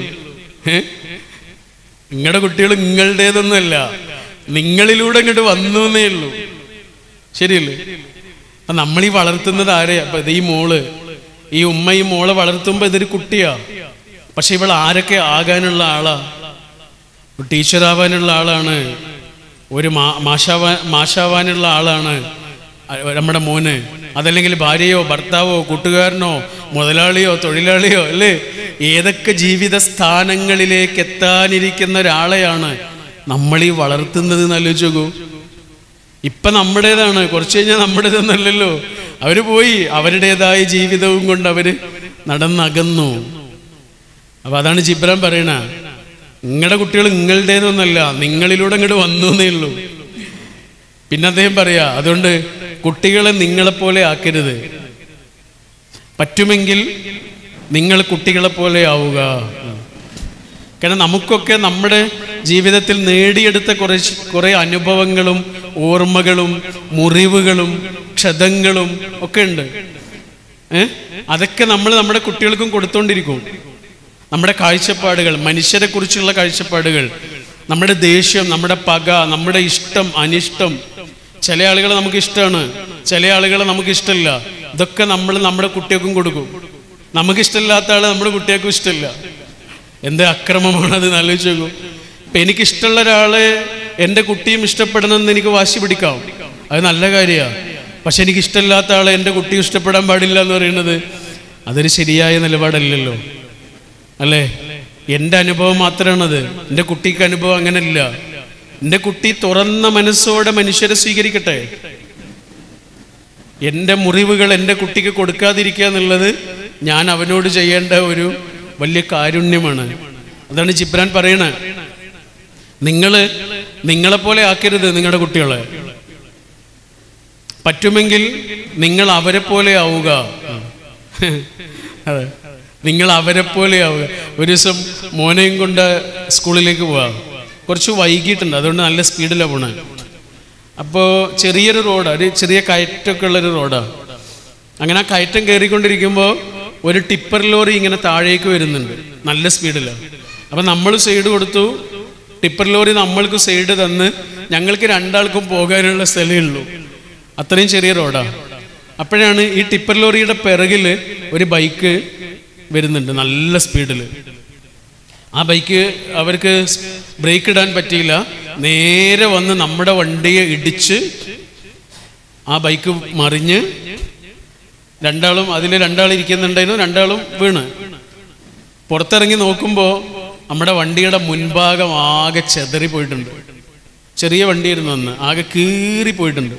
നിങ്ങളുടെ കുട്ടികൾ നിങ്ങളുടേതൊന്നുമല്ല, നിങ്ങളിലൂടെ അങ്ങോട്ട് വന്നു എന്നേ ഉള്ളൂ. ശരിയല്ലേ? അപ്പം നമ്മളീ വളർത്തുന്നത് ആരെയാ? അപ്പം ഈ മോള്, ഈ ഉമ്മ ഈ മോളെ വളർത്തുമ്പോൾ ഇതൊരു കുട്ടിയാ, പക്ഷെ ഇവൾ ആരൊക്കെ ആകാനുള്ള ആളാ? ടീച്ചറാവാനുള്ള ആളാണ്, ഒരു മാഷാവാനുള്ള ആളാണ് നമ്മുടെ മോന്. അതല്ലെങ്കിൽ ഭാര്യയോ ഭർത്താവോ കൂട്ടുകാരനോ മുതലാളിയോ തൊഴിലാളിയോ, അല്ലേ? ഏതൊക്കെ ജീവിത സ്ഥാനങ്ങളിലേക്ക് എത്താനിരിക്കുന്ന ഒരാളെയാണ് നമ്മളീ വളർത്തുന്നത് എന്ന് ആലോചിച്ച് നോക്കൂ. ഇപ്പം നമ്മുടേതാണ്, കുറച്ച് കഴിഞ്ഞാൽ നമ്മുടേതൊന്നല്ലല്ലോ. അവർ പോയി, അവരുടേതായ ജീവിതവും കൊണ്ട് അവർ നടന്നകന്നു. അപ്പം അതാണ് ജിബ്രാൻ പറയണ, നിങ്ങളുടെ കുട്ടികൾ നിങ്ങളുടേതൊന്നല്ല, നിങ്ങളിലൂടെ അങ്ങോട്ട് വന്നു എന്നേ ഉള്ളൂ. പിന്നെ അദ്ദേഹം പറയാ, അതുകൊണ്ട് കുട്ടികളെ നിങ്ങളെപ്പോലെ ആക്കരുത്, പറ്റുമെങ്കിൽ നിങ്ങൾ കുട്ടികളെപ്പോലെ ആവുക. കാരണം നമുക്കൊക്കെ നമ്മുടെ ജീവിതത്തിൽ നേടിയെടുത്ത കുറേ അനുഭവങ്ങളും ഓർമ്മകളും മുറിവുകളും ക്ഷതങ്ങളും ഒക്കെ ഉണ്ട്. അതൊക്കെ നമ്മൾ നമ്മുടെ കുട്ടികൾക്കും കൊടുത്തോണ്ടിരിക്കും. നമ്മുടെ കാഴ്ചപ്പാടുകൾ, മനുഷ്യരെ കുറിച്ചുള്ള കാഴ്ചപ്പാടുകൾ, നമ്മുടെ ദേഷ്യം, നമ്മുടെ പക, നമ്മുടെ ഇഷ്ടം അനിഷ്ടം. ചില ആളുകളെ നമുക്ക് ഇഷ്ടമാണ്, ചില ആളുകളെ നമുക്ക് ഇഷ്ടമില്ല. ഇതൊക്കെ നമ്മൾ നമ്മുടെ കുട്ടികൾക്കും കൊടുക്കും. നമുക്കിഷ്ടമില്ലാത്ത ആളെ നമ്മുടെ കുട്ടികൾക്കും ഇഷ്ടമില്ല. എന്ത് അക്രമമാണത് ആലോചിച്ച് നോക്കൂ. ഇപ്പം എനിക്കിഷ്ടമുള്ള ഒരാളെ എൻ്റെ കുട്ടിയും ഇഷ്ടപ്പെടണമെന്ന് എനിക്ക് വാശി പിടിക്കാം, അത് നല്ല കാര്യമാണ്. പക്ഷെ എനിക്കിഷ്ടമില്ലാത്ത ആളെ എൻ്റെ കുട്ടിയും ഇഷ്ടപ്പെടാൻ പാടില്ല എന്ന് പറയുന്നത് അതൊരു ശരിയായ നിലപാടല്ലല്ലോ, അല്ലേ? എൻ്റെ അനുഭവം മാത്രമാണത്, എൻ്റെ കുട്ടിക്ക് അനുഭവം അങ്ങനെയല്ല. എൻ്റെ കുട്ടി തുറന്ന മനസ്സോടെ മനുഷ്യരെ സ്വീകരിക്കട്ടെ. എൻ്റെ മുറിവുകൾ എൻ്റെ കുട്ടിക്ക് കൊടുക്കാതിരിക്കുക എന്നുള്ളത് ഞാൻ അവനോട് ചെയ്യേണ്ട ഒരു വലിയ കാരുണ്യമാണ്. അതാണ് ജിബ്രാൻ പറയണത്, നിങ്ങളെപ്പോലെ ആക്കരുത് നിങ്ങളുടെ കുട്ടികളെ, പറ്റുമെങ്കിൽ നിങ്ങൾ അവരെ പോലെ ആവുക. അതെ, നിങ്ങൾ അവരെ പോലെയാവുക. ഒരു ദിവസം മോനെയും കൊണ്ട് സ്കൂളിലേക്ക് പോവാം. കുറച്ച് വൈകിട്ടുണ്ട്, അതുകൊണ്ട് നല്ല സ്പീഡിലാണ് പോണേ. അപ്പോൾ ചെറിയൊരു റോഡാണ്, ഒരു ചെറിയ കയറ്റമൊക്കെ ഉള്ളൊരു റോഡാണ്. അങ്ങനെ ആ കയറ്റം കയറിക്കൊണ്ടിരിക്കുമ്പോൾ ഒരു ടിപ്പർ ലോറി ഇങ്ങനെ താഴേക്ക് വരുന്നുണ്ട് നല്ല സ്പീഡിലാണ്. അപ്പം നമ്മൾ സൈഡ് കൊടുത്തു, ടിപ്പർ ലോറി നമ്മൾക്ക് സൈഡ് തന്ന് ഞങ്ങൾക്ക് രണ്ടാൾക്കും പോകാനുള്ള സ്ഥലമേ ഉള്ളൂ. അത്രയും ചെറിയ റോഡാണ്. അപ്പോഴാണ് ഈ ടിപ്പർ ലോറിയുടെ പിറകിൽ ഒരു ബൈക്ക് വരുന്നുണ്ട് നല്ല സ്പീഡിൽ. ആ ബൈക്ക് അവർക്ക് ബ്രേക്ക് ഇടാൻ പറ്റിയില്ല, നേരെ വന്ന് നമ്മുടെ വണ്ടിയെ ഇടിച്ച് ആ ബൈക്ക് മറിഞ്ഞ് രണ്ടാളും, അതിൽ രണ്ടാൾ ഇരിക്കുന്നുണ്ടായിരുന്നു, രണ്ടാളും വീണ്. പുറത്തിറങ്ങി നോക്കുമ്പോൾ നമ്മുടെ വണ്ടിയുടെ മുൻഭാഗം ആകെ ചെതറിപ്പോയിട്ടുണ്ട്. ചെറിയ വണ്ടിയായിരുന്നു അന്ന്, ആകെ കീറിപ്പോയിട്ടുണ്ട്.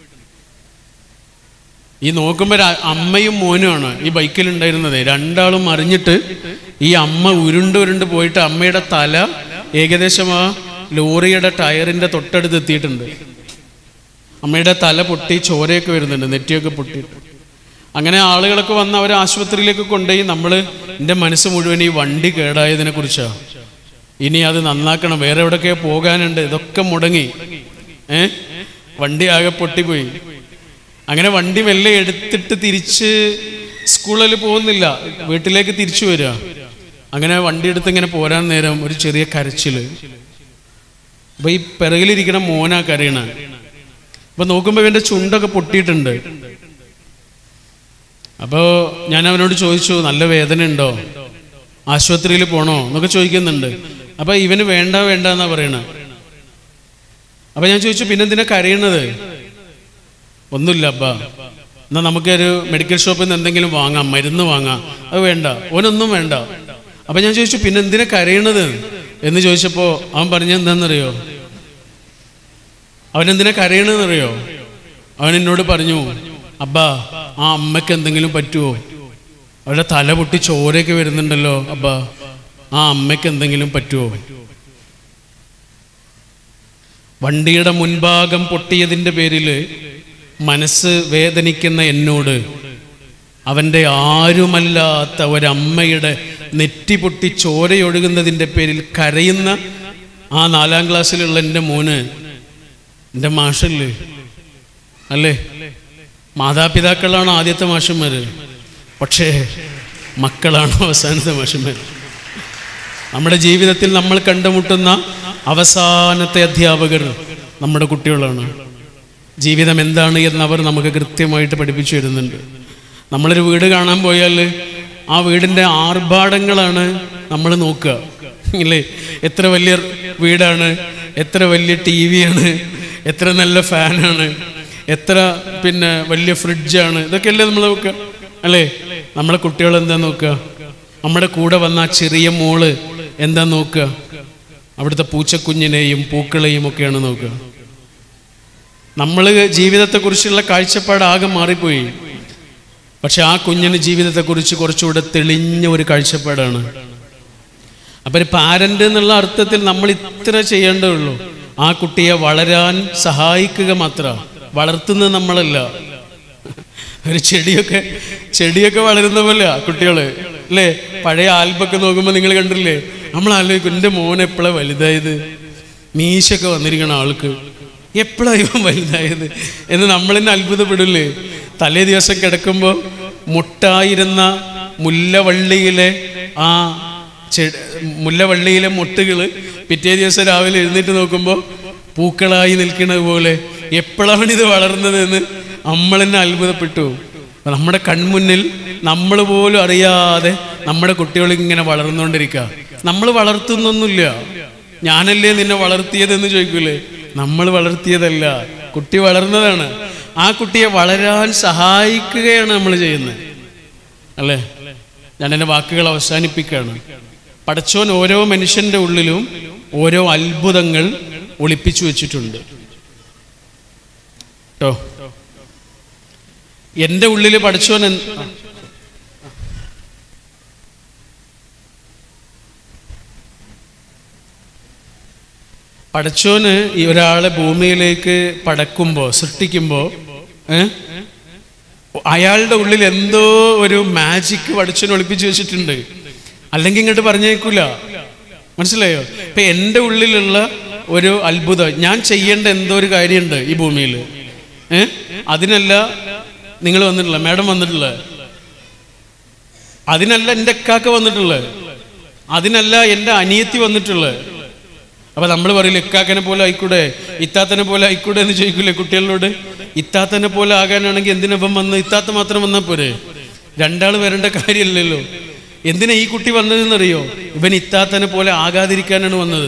ഈ നോക്കുമ്പോൾ അമ്മയും മോനുമാണ് ഈ ബൈക്കിലുണ്ടായിരുന്നത്. രണ്ടാളും അറിഞ്ഞിട്ട് ഈ അമ്മ ഉരുണ്ട് പോയിട്ട് അമ്മയുടെ തല ഏകദേശം ആ ലോറിയുടെ ടയറിൻ്റെ തൊട്ടടുത്ത് എത്തിയിട്ടുണ്ട്. അമ്മയുടെ തല പൊട്ടി ചോരയൊക്കെ വരുന്നുണ്ട്, നെറ്റിയൊക്കെ പൊട്ടിയിട്ട്. അങ്ങനെ ആളുകളൊക്കെ വന്ന് അവരെ ആശുപത്രിയിലേക്ക് കൊണ്ടുപോയി. എൻ്റെ മനസ്സ് മുഴുവൻ ഈ വണ്ടി കേടായതിനെ കുറിച്ചാണ്. ഇനി അത് നന്നാക്കണം, വേറെ എവിടെയൊക്കെ പോകാനുണ്ട്, ഇതൊക്കെ മുടങ്ങി. വണ്ടി ആകെ പൊട്ടിപ്പോയി. അങ്ങനെ വണ്ടി മെല്ലെ എടുത്തിട്ട് തിരിച്ച് സ്കൂളിൽ പോകുന്നില്ല, വീട്ടിലേക്ക് തിരിച്ചു വരിക. അങ്ങനെ വണ്ടി എടുത്ത് ഇങ്ങനെ പോരാൻ നേരം ഒരു ചെറിയ കരച്ചിൽ. അപ്പൊ ഈ പിറകിലിരിക്കണ മോനാ കരയണ. അപ്പൊ നോക്കുമ്പോ ഇവന്റെ ചുണ്ടൊക്കെ പൊട്ടിയിട്ടുണ്ട്. അപ്പോൾ ഞാൻ അവനോട് ചോദിച്ചു, നല്ല വേദന ഉണ്ടോ, ആശുപത്രിയിൽ പോണോ എന്നൊക്കെ ചോദിക്കുന്നുണ്ട്. അപ്പൊ ഇവന് വേണ്ട എന്നാ പറയണ. അപ്പൊ ഞാൻ ചോദിച്ചു, പിന്നെന്തിനാ കരയണത്? ഒന്നുമില്ല അബ്ബാ, എന്നാ നമുക്കൊരു മെഡിക്കൽ ഷോപ്പിൽ നിന്ന് എന്തെങ്കിലും വാങ്ങാം, മരുന്ന് വാങ്ങാം. അത് വേണ്ട, ഓനൊന്നും വേണ്ട. അപ്പൊ ഞാൻ ചോദിച്ചു, പിന്നെ എന്തിനാ കരയണത് എന്ന് ചോദിച്ചപ്പോ അവൻ പറഞ്ഞ എന്താണെന്നറിയോ, അവനെന്തിനാ കരയണെന്നറിയോ? അവൻ എന്നോട് പറഞ്ഞു, അബ്ബാ ആ അമ്മയ്ക്ക് എന്തെങ്കിലും പറ്റുമോ, അവരുടെ തല പൊട്ടി ചോരയൊക്കെ വരുന്നുണ്ടല്ലോ അബ്ബാ, ആ അമ്മയ്ക്ക് എന്തെങ്കിലും പറ്റുമോ? വണ്ടിയുടെ മുൻഭാഗം പൊട്ടിയതിൻ്റെ പേരിൽ മനസ്സ് വേദനിക്കുന്ന എന്നോട് അവൻ്റെ ആരുമല്ലാത്ത ഒരമ്മയുടെ നെറ്റി പൊട്ടി ചോരയൊഴുകുന്നതിൻ്റെ പേരിൽ കരയുന്ന ആ 4ാം ക്ലാസ്സിലുള്ള എൻ്റെ മോന്, എൻ്റെ മാഷല്ലേ അല്ലേ? മാതാപിതാക്കളാണ് ആദ്യത്തെ മാഷന്മാർ, പക്ഷേ മക്കളാണ് അവസാനത്തെ മാഷന്മാർ. നമ്മുടെ ജീവിതത്തിൽ നമ്മൾ കണ്ടുമുട്ടുന്ന അവസാനത്തെ അധ്യാപകർ നമ്മുടെ കുട്ടികളാണ്. ജീവിതം എന്താണ് എന്നവർ നമുക്ക് കൃത്യമായിട്ട് പഠിപ്പിച്ചു തരുന്നുണ്ട്. നമ്മളൊരു വീട് കാണാൻ പോയാൽ ആ വീടിൻ്റെ ആർഭാടങ്ങളാണ് നമ്മൾ നോക്കുക, ഇല്ലേ? എത്ര വലിയ വീടാണ്, എത്ര വലിയ TV ആണ്, എത്ര നല്ല ഫാനാണ്, എത്ര വലിയ ഫ്രിഡ്ജാണ്, ഇതൊക്കെയല്ലേ നമ്മൾ നോക്കുക, അല്ലേ? നമ്മളെ കുട്ടികൾ എന്താ നോക്കുക? നമ്മുടെ കൂടെ വന്ന ആ ചെറിയ മോള് എന്താ നോക്കുക? അവിടുത്തെ പൂച്ചക്കുഞ്ഞിനെയും പൂക്കളെയും ഒക്കെയാണ് നോക്കുക. നമ്മൾ ജീവിതത്തെക്കുറിച്ചുള്ള കാഴ്ചപ്പാട് ആകെ മാറിപ്പോയി. പക്ഷെ ആ കുഞ്ഞിന് ജീവിതത്തെക്കുറിച്ച് കുറച്ചുകൂടെ തെളിഞ്ഞ ഒരു കാഴ്ചപ്പാടാണ്. അപ്പം ഒരു പാരന്റ് എന്നുള്ള അർത്ഥത്തിൽ നമ്മൾ ഇത്ര ചെയ്യേണ്ടതുള്ളൂ, ആ കുട്ടിയെ വളരാൻ സഹായിക്കുക മാത്രം, വളർത്തുന്നത് നമ്മളല്ല. ഒരു ചെടിയൊക്കെ വളരുന്ന പോലെ കുട്ടികള്, അല്ലേ? പഴയ ആൽബൊക്കെ നോക്കുമ്പോൾ നിങ്ങൾ കണ്ടില്ലേ? നമ്മൾ ആലോചിക്കും, എൻ്റെ മോൻ എപ്പോഴാണ് വലുതായത്, മീശൊക്കെ വന്നിരിക്കണ ആൾക്ക് എപ്പോഴാണ് ഇവൻ വലുതായത് എന്ന് നമ്മളിന്ന് അത്ഭുതപ്പെടില്ലേ? തലേ ദിവസം കിടക്കുമ്പോൾ മുട്ടായിരുന്ന മുല്ലവള്ളിയിലെ മുട്ടുകൾ പിറ്റേ ദിവസം രാവിലെ എഴുന്നേറ്റ് നോക്കുമ്പോൾ പൂക്കളായി നിൽക്കുന്നത് പോലെ എപ്പോഴാണ് ഇത് വളർന്നതെന്ന് നമ്മൾ തന്നെ അത്ഭുതപ്പെട്ടു. നമ്മുടെ കൺമുന്നിൽ നമ്മൾ പോലും അറിയാതെ നമ്മുടെ കുട്ടികൾ ഇങ്ങനെ വളർന്നുകൊണ്ടിരിക്കുക. നമ്മൾ വളർത്തുന്നൊന്നുമില്ല. ഞാനല്ലേ നിന്നെ വളർത്തിയതെന്ന് ചോദിക്കൂലേ? നമ്മൾ വളർത്തിയതല്ല, കുട്ടി വളർന്നതാണ്. ആ കുട്ടിയെ വളരാൻ സഹായിക്കുകയാണ് നമ്മൾ ചെയ്യുന്നത്, അല്ലേ? ഞാൻ എൻ്റെ വാക്കുകൾ അവസാനിപ്പിക്കുകയാണ്. പടച്ചോൻ ഓരോ മനുഷ്യൻ്റെ ഉള്ളിലും ഓരോ അത്ഭുതങ്ങൾ ഒളിപ്പിച്ചു വെച്ചിട്ടുണ്ട് കേട്ടോ. എൻ്റെ ഉള്ളിൽ പടച്ചോന് ഈ ഒരാളെ ഭൂമിയിലേക്ക് പടക്കുമ്പോൾ, സൃഷ്ടിക്കുമ്പോൾ അയാളുടെ ഉള്ളിൽ എന്തോ ഒരു മാജിക് പഠിച്ചവൻ ഒളിപ്പിച്ചു വെച്ചിട്ടുണ്ട്, അല്ലെങ്കിൽ ഇങ്ങോട്ട് പറഞ്ഞേക്കൂല. മനസ്സിലായോ? ഇപ്പൊ എൻ്റെ ഉള്ളിലുള്ള ഒരു അത്ഭുതം, ഞാൻ ചെയ്യേണ്ട എന്തോ ഒരു കാര്യമുണ്ട് ഈ ഭൂമിയിൽ. അതിനല്ല നിങ്ങൾ വന്നിട്ടുള്ള, മാഡം വന്നിട്ടുള്ള, അതിനല്ല എൻ്റെ അക്കാക്ക വന്നിട്ടുള്ള, അതിനല്ല എൻ്റെ അനിയത്തി വന്നിട്ടുള്ള. അപ്പൊ നമ്മൾ പറയില്ല ഇക്കാക്കനെ പോലെ ആയിക്കൂടെ, ഇത്താത്തനെ പോലെ ആയിക്കൂടെ എന്ന് ചോദിക്കൂലേ കുട്ടികളോട്? ഇത്താത്തനെ പോലെ ആകാനാണെങ്കിൽ എന്തിനപ്പം വന്ന് ഇത്താത്ത മാത്രം വന്നാൽ പോരെ? രണ്ടാൾ വരേണ്ട കാര്യമില്ലല്ലോ. എന്തിനാ ഈ കുട്ടി വന്നതെന്നറിയോ? ഇവൻ ഇത്താത്തനെ പോലെ ആകാതിരിക്കാനാണ് വന്നത്.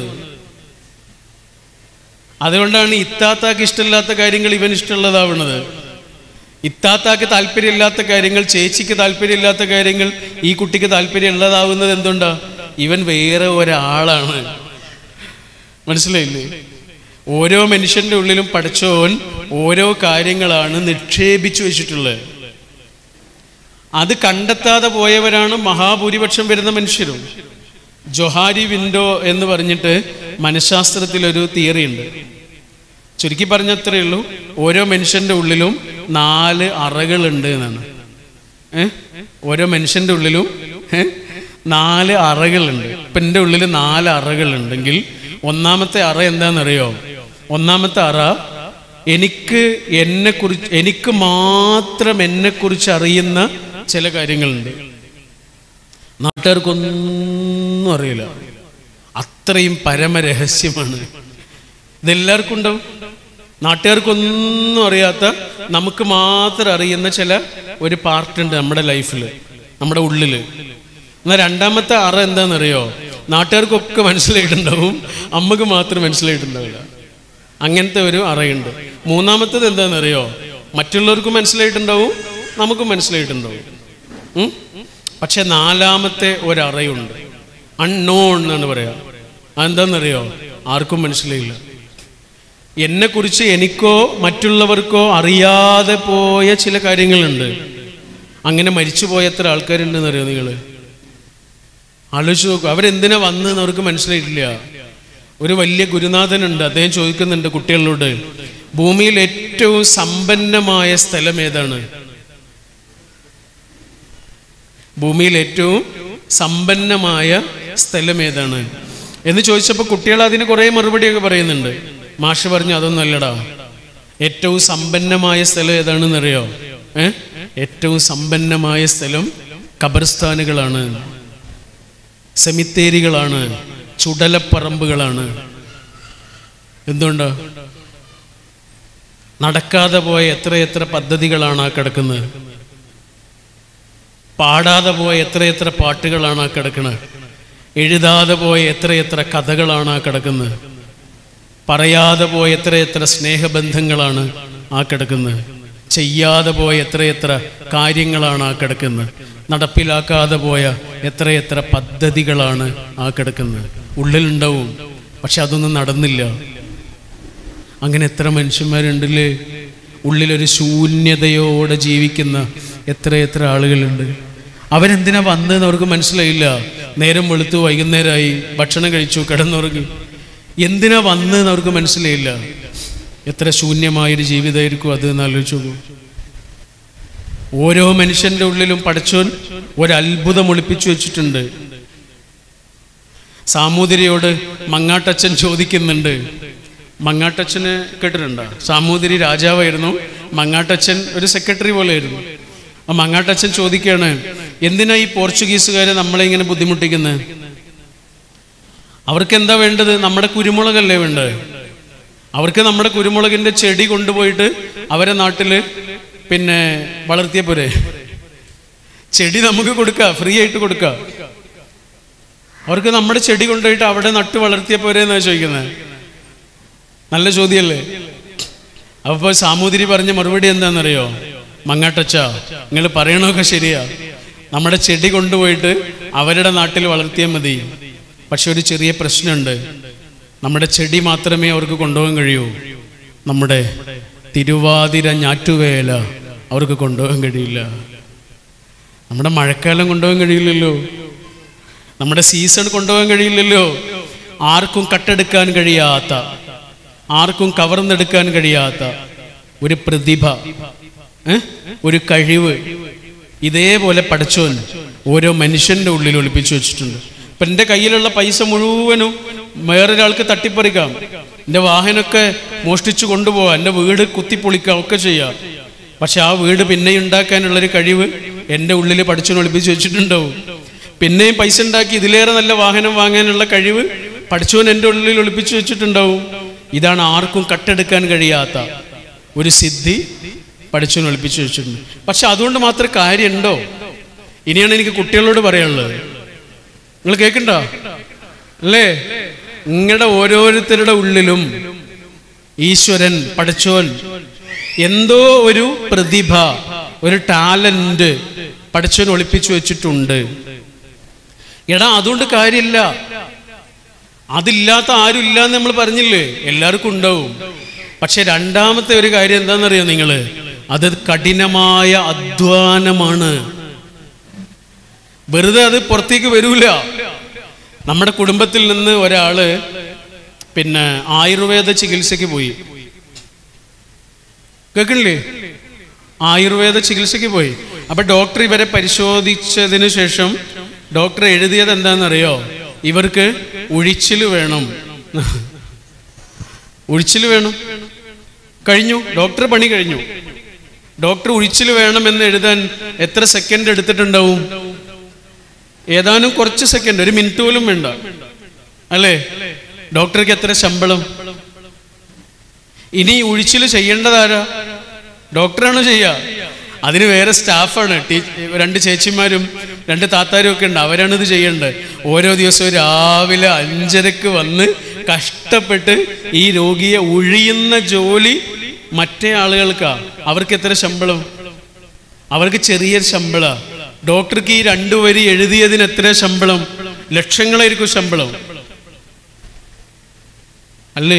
അതുകൊണ്ടാണ് ഇത്താത്താക്ക് ഇഷ്ടമില്ലാത്ത കാര്യങ്ങൾ ഇവൻ ഇഷ്ടമുള്ളതാവുന്നത്. ഇത്താത്താക്ക് താല്പര്യമില്ലാത്ത കാര്യങ്ങൾ, ചേച്ചിക്ക് താല്പര്യമില്ലാത്ത കാര്യങ്ങൾ ഈ കുട്ടിക്ക് താല്പര്യം ഉള്ളതാവുന്നത് എന്തുകൊണ്ടാ? ഇവൻ വേറെ ഒരാളാണ്. മനസ്സിലായില്ലേ? ഓരോ മനുഷ്യന്റെ ഉള്ളിലും പടച്ചോൻ ഓരോ കാര്യങ്ങളാണ് നിക്ഷേപിച്ചു വെച്ചിട്ടുള്ളത്. അത് കണ്ടെത്താതെ പോയവരാണ് മഹാഭൂരിപക്ഷം വരുന്ന മനുഷ്യരും. ജൊഹാരി വിൻഡോ എന്ന് പറഞ്ഞിട്ട് മനഃശാസ്ത്രത്തിലൊരു തിയറി ഉണ്ട്. ചുരുക്കി പറഞ്ഞത്രേ ഉള്ളൂ, ഓരോ മനുഷ്യന്റെ ഉള്ളിലും 4 അറകളുണ്ട് എന്നാണ്. ഓരോ മനുഷ്യന്റെ ഉള്ളിലും 4 അറകളുണ്ട്. ഇപ്പൊ എൻ്റെ ഉള്ളിൽ 4 അറകളുണ്ടെങ്കിൽ ഒന്നാമത്തെ അറ എന്താണെന്നറിയോ? ഒന്നാമത്തെ അറ എനിക്ക് മാത്രം എന്നെക്കുറിച്ച് അറിയുന്ന ചില കാര്യങ്ങളുണ്ട്. നാട്ടുകാർക്കൊന്നും അറിയില്ല, അത്രയും പരമരഹസ്യമാണ്. ഇതെല്ലാവർക്കും ഉണ്ടാവും. നാട്ടുകാർക്കൊന്നും അറിയാത്ത, നമുക്ക് മാത്രം അറിയുന്ന ഒരു പാർട്ടുണ്ട് നമ്മുടെ ലൈഫിൽ, നമ്മുടെ ഉള്ളിൽ. എന്നാൽ രണ്ടാമത്തെ അറ എന്താണെന്നറിയോ? നാട്ടുകാർക്കൊക്കെ മനസ്സിലായിട്ടുണ്ടാവും, അമ്മക്ക് മാത്രം മനസ്സിലായിട്ടുണ്ടാവില്ല. അങ്ങനത്തെ ഒരു അറയുണ്ട്. മൂന്നാമത്തത് എന്താണെന്നറിയോ? മറ്റുള്ളവർക്കും മനസ്സിലായിട്ടുണ്ടാവും, നമുക്കും മനസ്സിലായിട്ടുണ്ടാവും. പക്ഷെ 4ാമത്തെ ഒരറയുണ്ട്, അൺനോൺ എന്നാണ് പറയാ. അതെന്താണെന്നറിയോ? ആർക്കും മനസ്സിലായില്ല. എന്നെക്കുറിച്ച് എനിക്കോ മറ്റുള്ളവർക്കോ അറിയാതെ പോയ ചില കാര്യങ്ങളുണ്ട്. അങ്ങനെ മരിച്ചുപോയ എത്ര ആൾക്കാരുണ്ടെന്നറിയോ നിങ്ങൾ? ആലോചിച്ച് നോക്കൂ. അവരെന്തിനാ വന്നതെന്ന് അവർക്ക് മനസ്സിലായിട്ടില്ല. ഒരു വലിയ ഗുരുനാഥനുണ്ട്, അദ്ദേഹം ചോദിക്കുന്നുണ്ട് കുട്ടികളോട്, ഭൂമിയിൽ ഏറ്റവും സമ്പന്നമായ സ്ഥലം ഏതാണ്? ഭൂമിയിൽ ഏറ്റവും സമ്പന്നമായ സ്ഥലം ഏതാണ് എന്ന് ചോദിച്ചപ്പോൾ കുട്ടികൾ അതിന് കുറേ മറുപടിയൊക്കെ പറയുന്നുണ്ട്. മാഷ് പറഞ്ഞു, അതൊന്നും അല്ലടാ, ഏറ്റവും സമ്പന്നമായ സ്ഥലം ഏതാണെന്നറിയോ? ഏറ്റവും സമ്പന്നമായ സ്ഥലം ഖബർസ്ഥാനുകളാണ്, സെമിത്തേരികളാണ്, ചുടലപ്പറമ്പുകളാണ്. എന്തുകൊണ്ടാ? നടക്കാതെ പോയ എത്രയെത്ര പദ്ധതികളാണ് ആ കിടക്കുന്നത്. പാടാതെ പോയ എത്രയെത്ര പാട്ടുകളാണ് ആ കിടക്കുന്നത്. എഴുതാതെ പോയ എത്രയെത്ര കഥകളാണ് ആ കിടക്കുന്നത്. പറയാതെ പോയ എത്രയെത്ര സ്നേഹബന്ധങ്ങളാണ് ആ കിടക്കുന്നത്. ചെയ്യാതെ പോയ എത്രയെത്ര കാര്യങ്ങളാണ് ആ കിടക്കുന്നത്. നടപ്പിലാക്കാതെ പോയ എത്രയെത്ര പദ്ധതികളാണ് ആ കിടക്കുന്നത്. ഉള്ളിലുണ്ടാവും, പക്ഷെ അതൊന്നും നടന്നില്ല. അങ്ങനെ എത്ര മനുഷ്യന്മാരുണ്ടല്ലേ? ഉള്ളിലൊരു ശൂന്യതയോടെ ജീവിക്കുന്ന എത്രയെത്ര ആളുകളുണ്ട്. അവരെന്തിനാ വന്നതെന്ന് അവർക്ക് മനസ്സിലായില്ല. നേരം വെളുത്തു, വൈകുന്നേരമായി, ഭക്ഷണം കഴിച്ചു, കിടന്നുറങ്ങി. എന്തിനാ വന്നതെന്ന് അവർക്ക് മനസ്സിലായില്ല. എത്ര ശൂന്യമായൊരു ജീവിതമായിരിക്കും അത് എന്ന് ആലോചിച്ചു നോക്കൂ. ഓരോ മനുഷ്യന്റെ ഉള്ളിലും പടച്ചോൻ ഒരത്ഭുതം ഒളിപ്പിച്ചു വെച്ചിട്ടുണ്ട്. സാമൂതിരിയോട് മങ്ങാട്ടച്ഛൻ ചോദിക്കുന്നുണ്ട്. മങ്ങാട്ടച്ഛന് കേട്ടിട്ടുണ്ടോ? സാമൂതിരി രാജാവായിരുന്നു, മങ്ങാട്ടച്ഛൻ ഒരു സെക്രട്ടറി പോലെയായിരുന്നു. ആ മങ്ങാട്ടച്ഛൻ ചോദിക്കുകയാണ്, എന്തിനാ ഈ പോർച്ചുഗീസുകാരെ നമ്മളെ ഇങ്ങനെ ബുദ്ധിമുട്ടിക്കുന്നത്? അവർക്ക് എന്താ വേണ്ടത്? നമ്മുടെ കുരുമുളകല്ലേ വേണ്ടത്? അവർക്ക് നമ്മുടെ കുരുമുളകിന്റെ ചെടി കൊണ്ടുപോയിട്ട് അവരെ നാട്ടില് വളർത്തിയ പോരെ? ചെടി നമുക്ക് കൊടുക്കാം, ഫ്രീ ആയിട്ട് കൊടുക്കാം. അവർക്ക് നമ്മുടെ ചെടി കൊണ്ടുപോയിട്ട് അവിടെ നട്ട് വളർത്തിയ പോരെ എന്നാ ചോദിക്കുന്നത്. നല്ല ചോദ്യമല്ലേ? അപ്പൊ സാമൂതിരി പറഞ്ഞ മറുപടി എന്താണെന്നറിയോ? മങ്ങാട്ടച്ച, നിങ്ങൾ പറയണതൊക്കെ ശരിയാ, നമ്മുടെ ചെടി കൊണ്ടുപോയിട്ട് അവരുടെ നാട്ടിൽ വളർത്തിയാൽ മതി. പക്ഷെ ഒരു ചെറിയ പ്രശ്നമുണ്ട്. നമ്മുടെ ചെടി മാത്രമേ അവർക്ക് കൊണ്ടുപോകാൻ കഴിയൂ. നമ്മുടെ തിരുവാതിര ഞാറ്റുവേല അവർക്ക് കൊണ്ടുപോകാൻ കഴിയില്ല. നമ്മുടെ മഴക്കാലം കൊണ്ടുപോകാൻ കഴിയില്ലല്ലോ. നമ്മുടെ സീസൺ കൊണ്ടുപോകാൻ കഴിയില്ലല്ലോ. ആർക്കും കട്ടെടുക്കാൻ കഴിയാത്ത, ആർക്കും കവർന്നെടുക്കാൻ കഴിയാത്ത ഒരു പ്രതിഭ ഒരു കഴിവ് ഇതേപോലെ പടച്ചോൻ ഓരോ മനുഷ്യന്റെ ഉള്ളിൽ ഒളിപ്പിച്ചു വെച്ചിട്ടുണ്ട്. ഇപ്പം എൻ്റെ കയ്യിലുള്ള പൈസ മുഴുവനും വേറൊരാൾക്ക് തട്ടിപ്പറിക്കാം, എൻ്റെ വാഹനമൊക്കെ മോഷ്ടിച്ചു കൊണ്ടുപോകാം, എൻ്റെ വീട് കുത്തിപ്പൊളിക്കാം, ഒക്കെ ചെയ്യാം. പക്ഷെ ആ വീട് പിന്നെ ഉണ്ടാക്കാനുള്ളൊരു കഴിവ് എൻ്റെ ഉള്ളിൽ പടച്ചോൻ ഒളിപ്പിച്ചു വെച്ചിട്ടുണ്ടാവും. പിന്നെയും പൈസ ഉണ്ടാക്കി ഇതിലേറെ നല്ല വാഹനം വാങ്ങാനുള്ള കഴിവ് പടച്ചോൻ എൻ്റെ ഉള്ളിൽ ഒളിപ്പിച്ചു വെച്ചിട്ടുണ്ടാവും. ഇതാണ് ആർക്കും കട്ടെടുക്കാൻ കഴിയാത്ത ഒരു സിദ്ധി പടച്ചോൻ ഒളിപ്പിച്ചു വെച്ചിട്ടുണ്ട്. പക്ഷെ അതുകൊണ്ട് മാത്രം കാര്യമുണ്ടോ? ഇനിയാണ് എനിക്ക് കുട്ടികളോട് പറയാനുള്ളത്. നിങ്ങൾ കേൾക്കണ്ട അല്ലേ? നിങ്ങളുടെ ഓരോരുത്തരുടെ ഉള്ളിലും ഈശ്വരൻ പടച്ചോൻ എന്തോ ഒരു പ്രതിഭ, ഒരു ടാലന്റ് പടച്ചോൻ ഒളിപ്പിച്ചു വെച്ചിട്ടുണ്ട്. എടാ അതുകൊണ്ട് കാര്യമില്ല. അതില്ലാത്ത ആരും ഇല്ലാന്ന് നമ്മൾ പറഞ്ഞില്ലേ? എല്ലാവർക്കും ഉണ്ടാവും. പക്ഷെ രണ്ടാമത്തെ ഒരു കാര്യം എന്താണെന്നറിയോ നിങ്ങള്? അത് കഠിനമായ അധ്വാനമാണ്. വെറുതെ അത് പുറത്തേക്ക് വരൂല. നമ്മുടെ കുടുംബത്തിൽ നിന്ന് ഒരാള് ആയുർവേദ ചികിത്സയ്ക്ക് പോയി. കേൾക്കണില്ലേ? ആയുർവേദ ചികിത്സയ്ക്ക് പോയി. അപ്പൊ ഡോക്ടർ ഇവരെ പരിശോധിച്ചതിന് ശേഷം ഡോക്ടർ എഴുതിയത് എന്താണെന്നറിയോ? ഇവർക്ക് ഉഴിച്ചില് വേണം. ഉഴിച്ചില് വേണം. കഴിഞ്ഞു, ഡോക്ടർ പണി കഴിഞ്ഞു. ഡോക്ടർ ഉഴിച്ചില് വേണമെന്ന് എഴുതാൻ എത്ര സെക്കൻഡ് എടുത്തിട്ടുണ്ടാവും? ഏതാനും കുറച്ച് സെക്കൻഡ്, ഒരു മിനിറ്റ് പോലും വേണ്ട അല്ലേ? ഡോക്ടർക്ക് എത്ര ശമ്പളം? ഇനി ഉഴിച്ചില് ചെയ്യേണ്ടതാരാ? ഡോക്ടറാണ് ചെയ്യുക. അതിന് വേറെ സ്റ്റാഫാണ്, രണ്ട് ചേച്ചിമാരും രണ്ട് താത്താരും ഒക്കെ ഉണ്ട്, അവരാണ് ഇത് ചെയ്യേണ്ടത്. ഓരോ ദിവസവും രാവിലെ 5:30 വന്ന് കഷ്ടപ്പെട്ട് ഈ രോഗിയെ ഉഴിയുന്ന ജോലി മറ്റേ ആളുകൾക്കാ. അവർക്ക് എത്ര ശമ്പളം? അവർക്ക് ചെറിയൊരു ശമ്പള. ഡോക്ടർക്ക് ഈ 2 വരി എഴുതിയതിന് എത്ര ശമ്പളം? ലക്ഷങ്ങളായിരിക്കും ശമ്പളം അല്ലേ?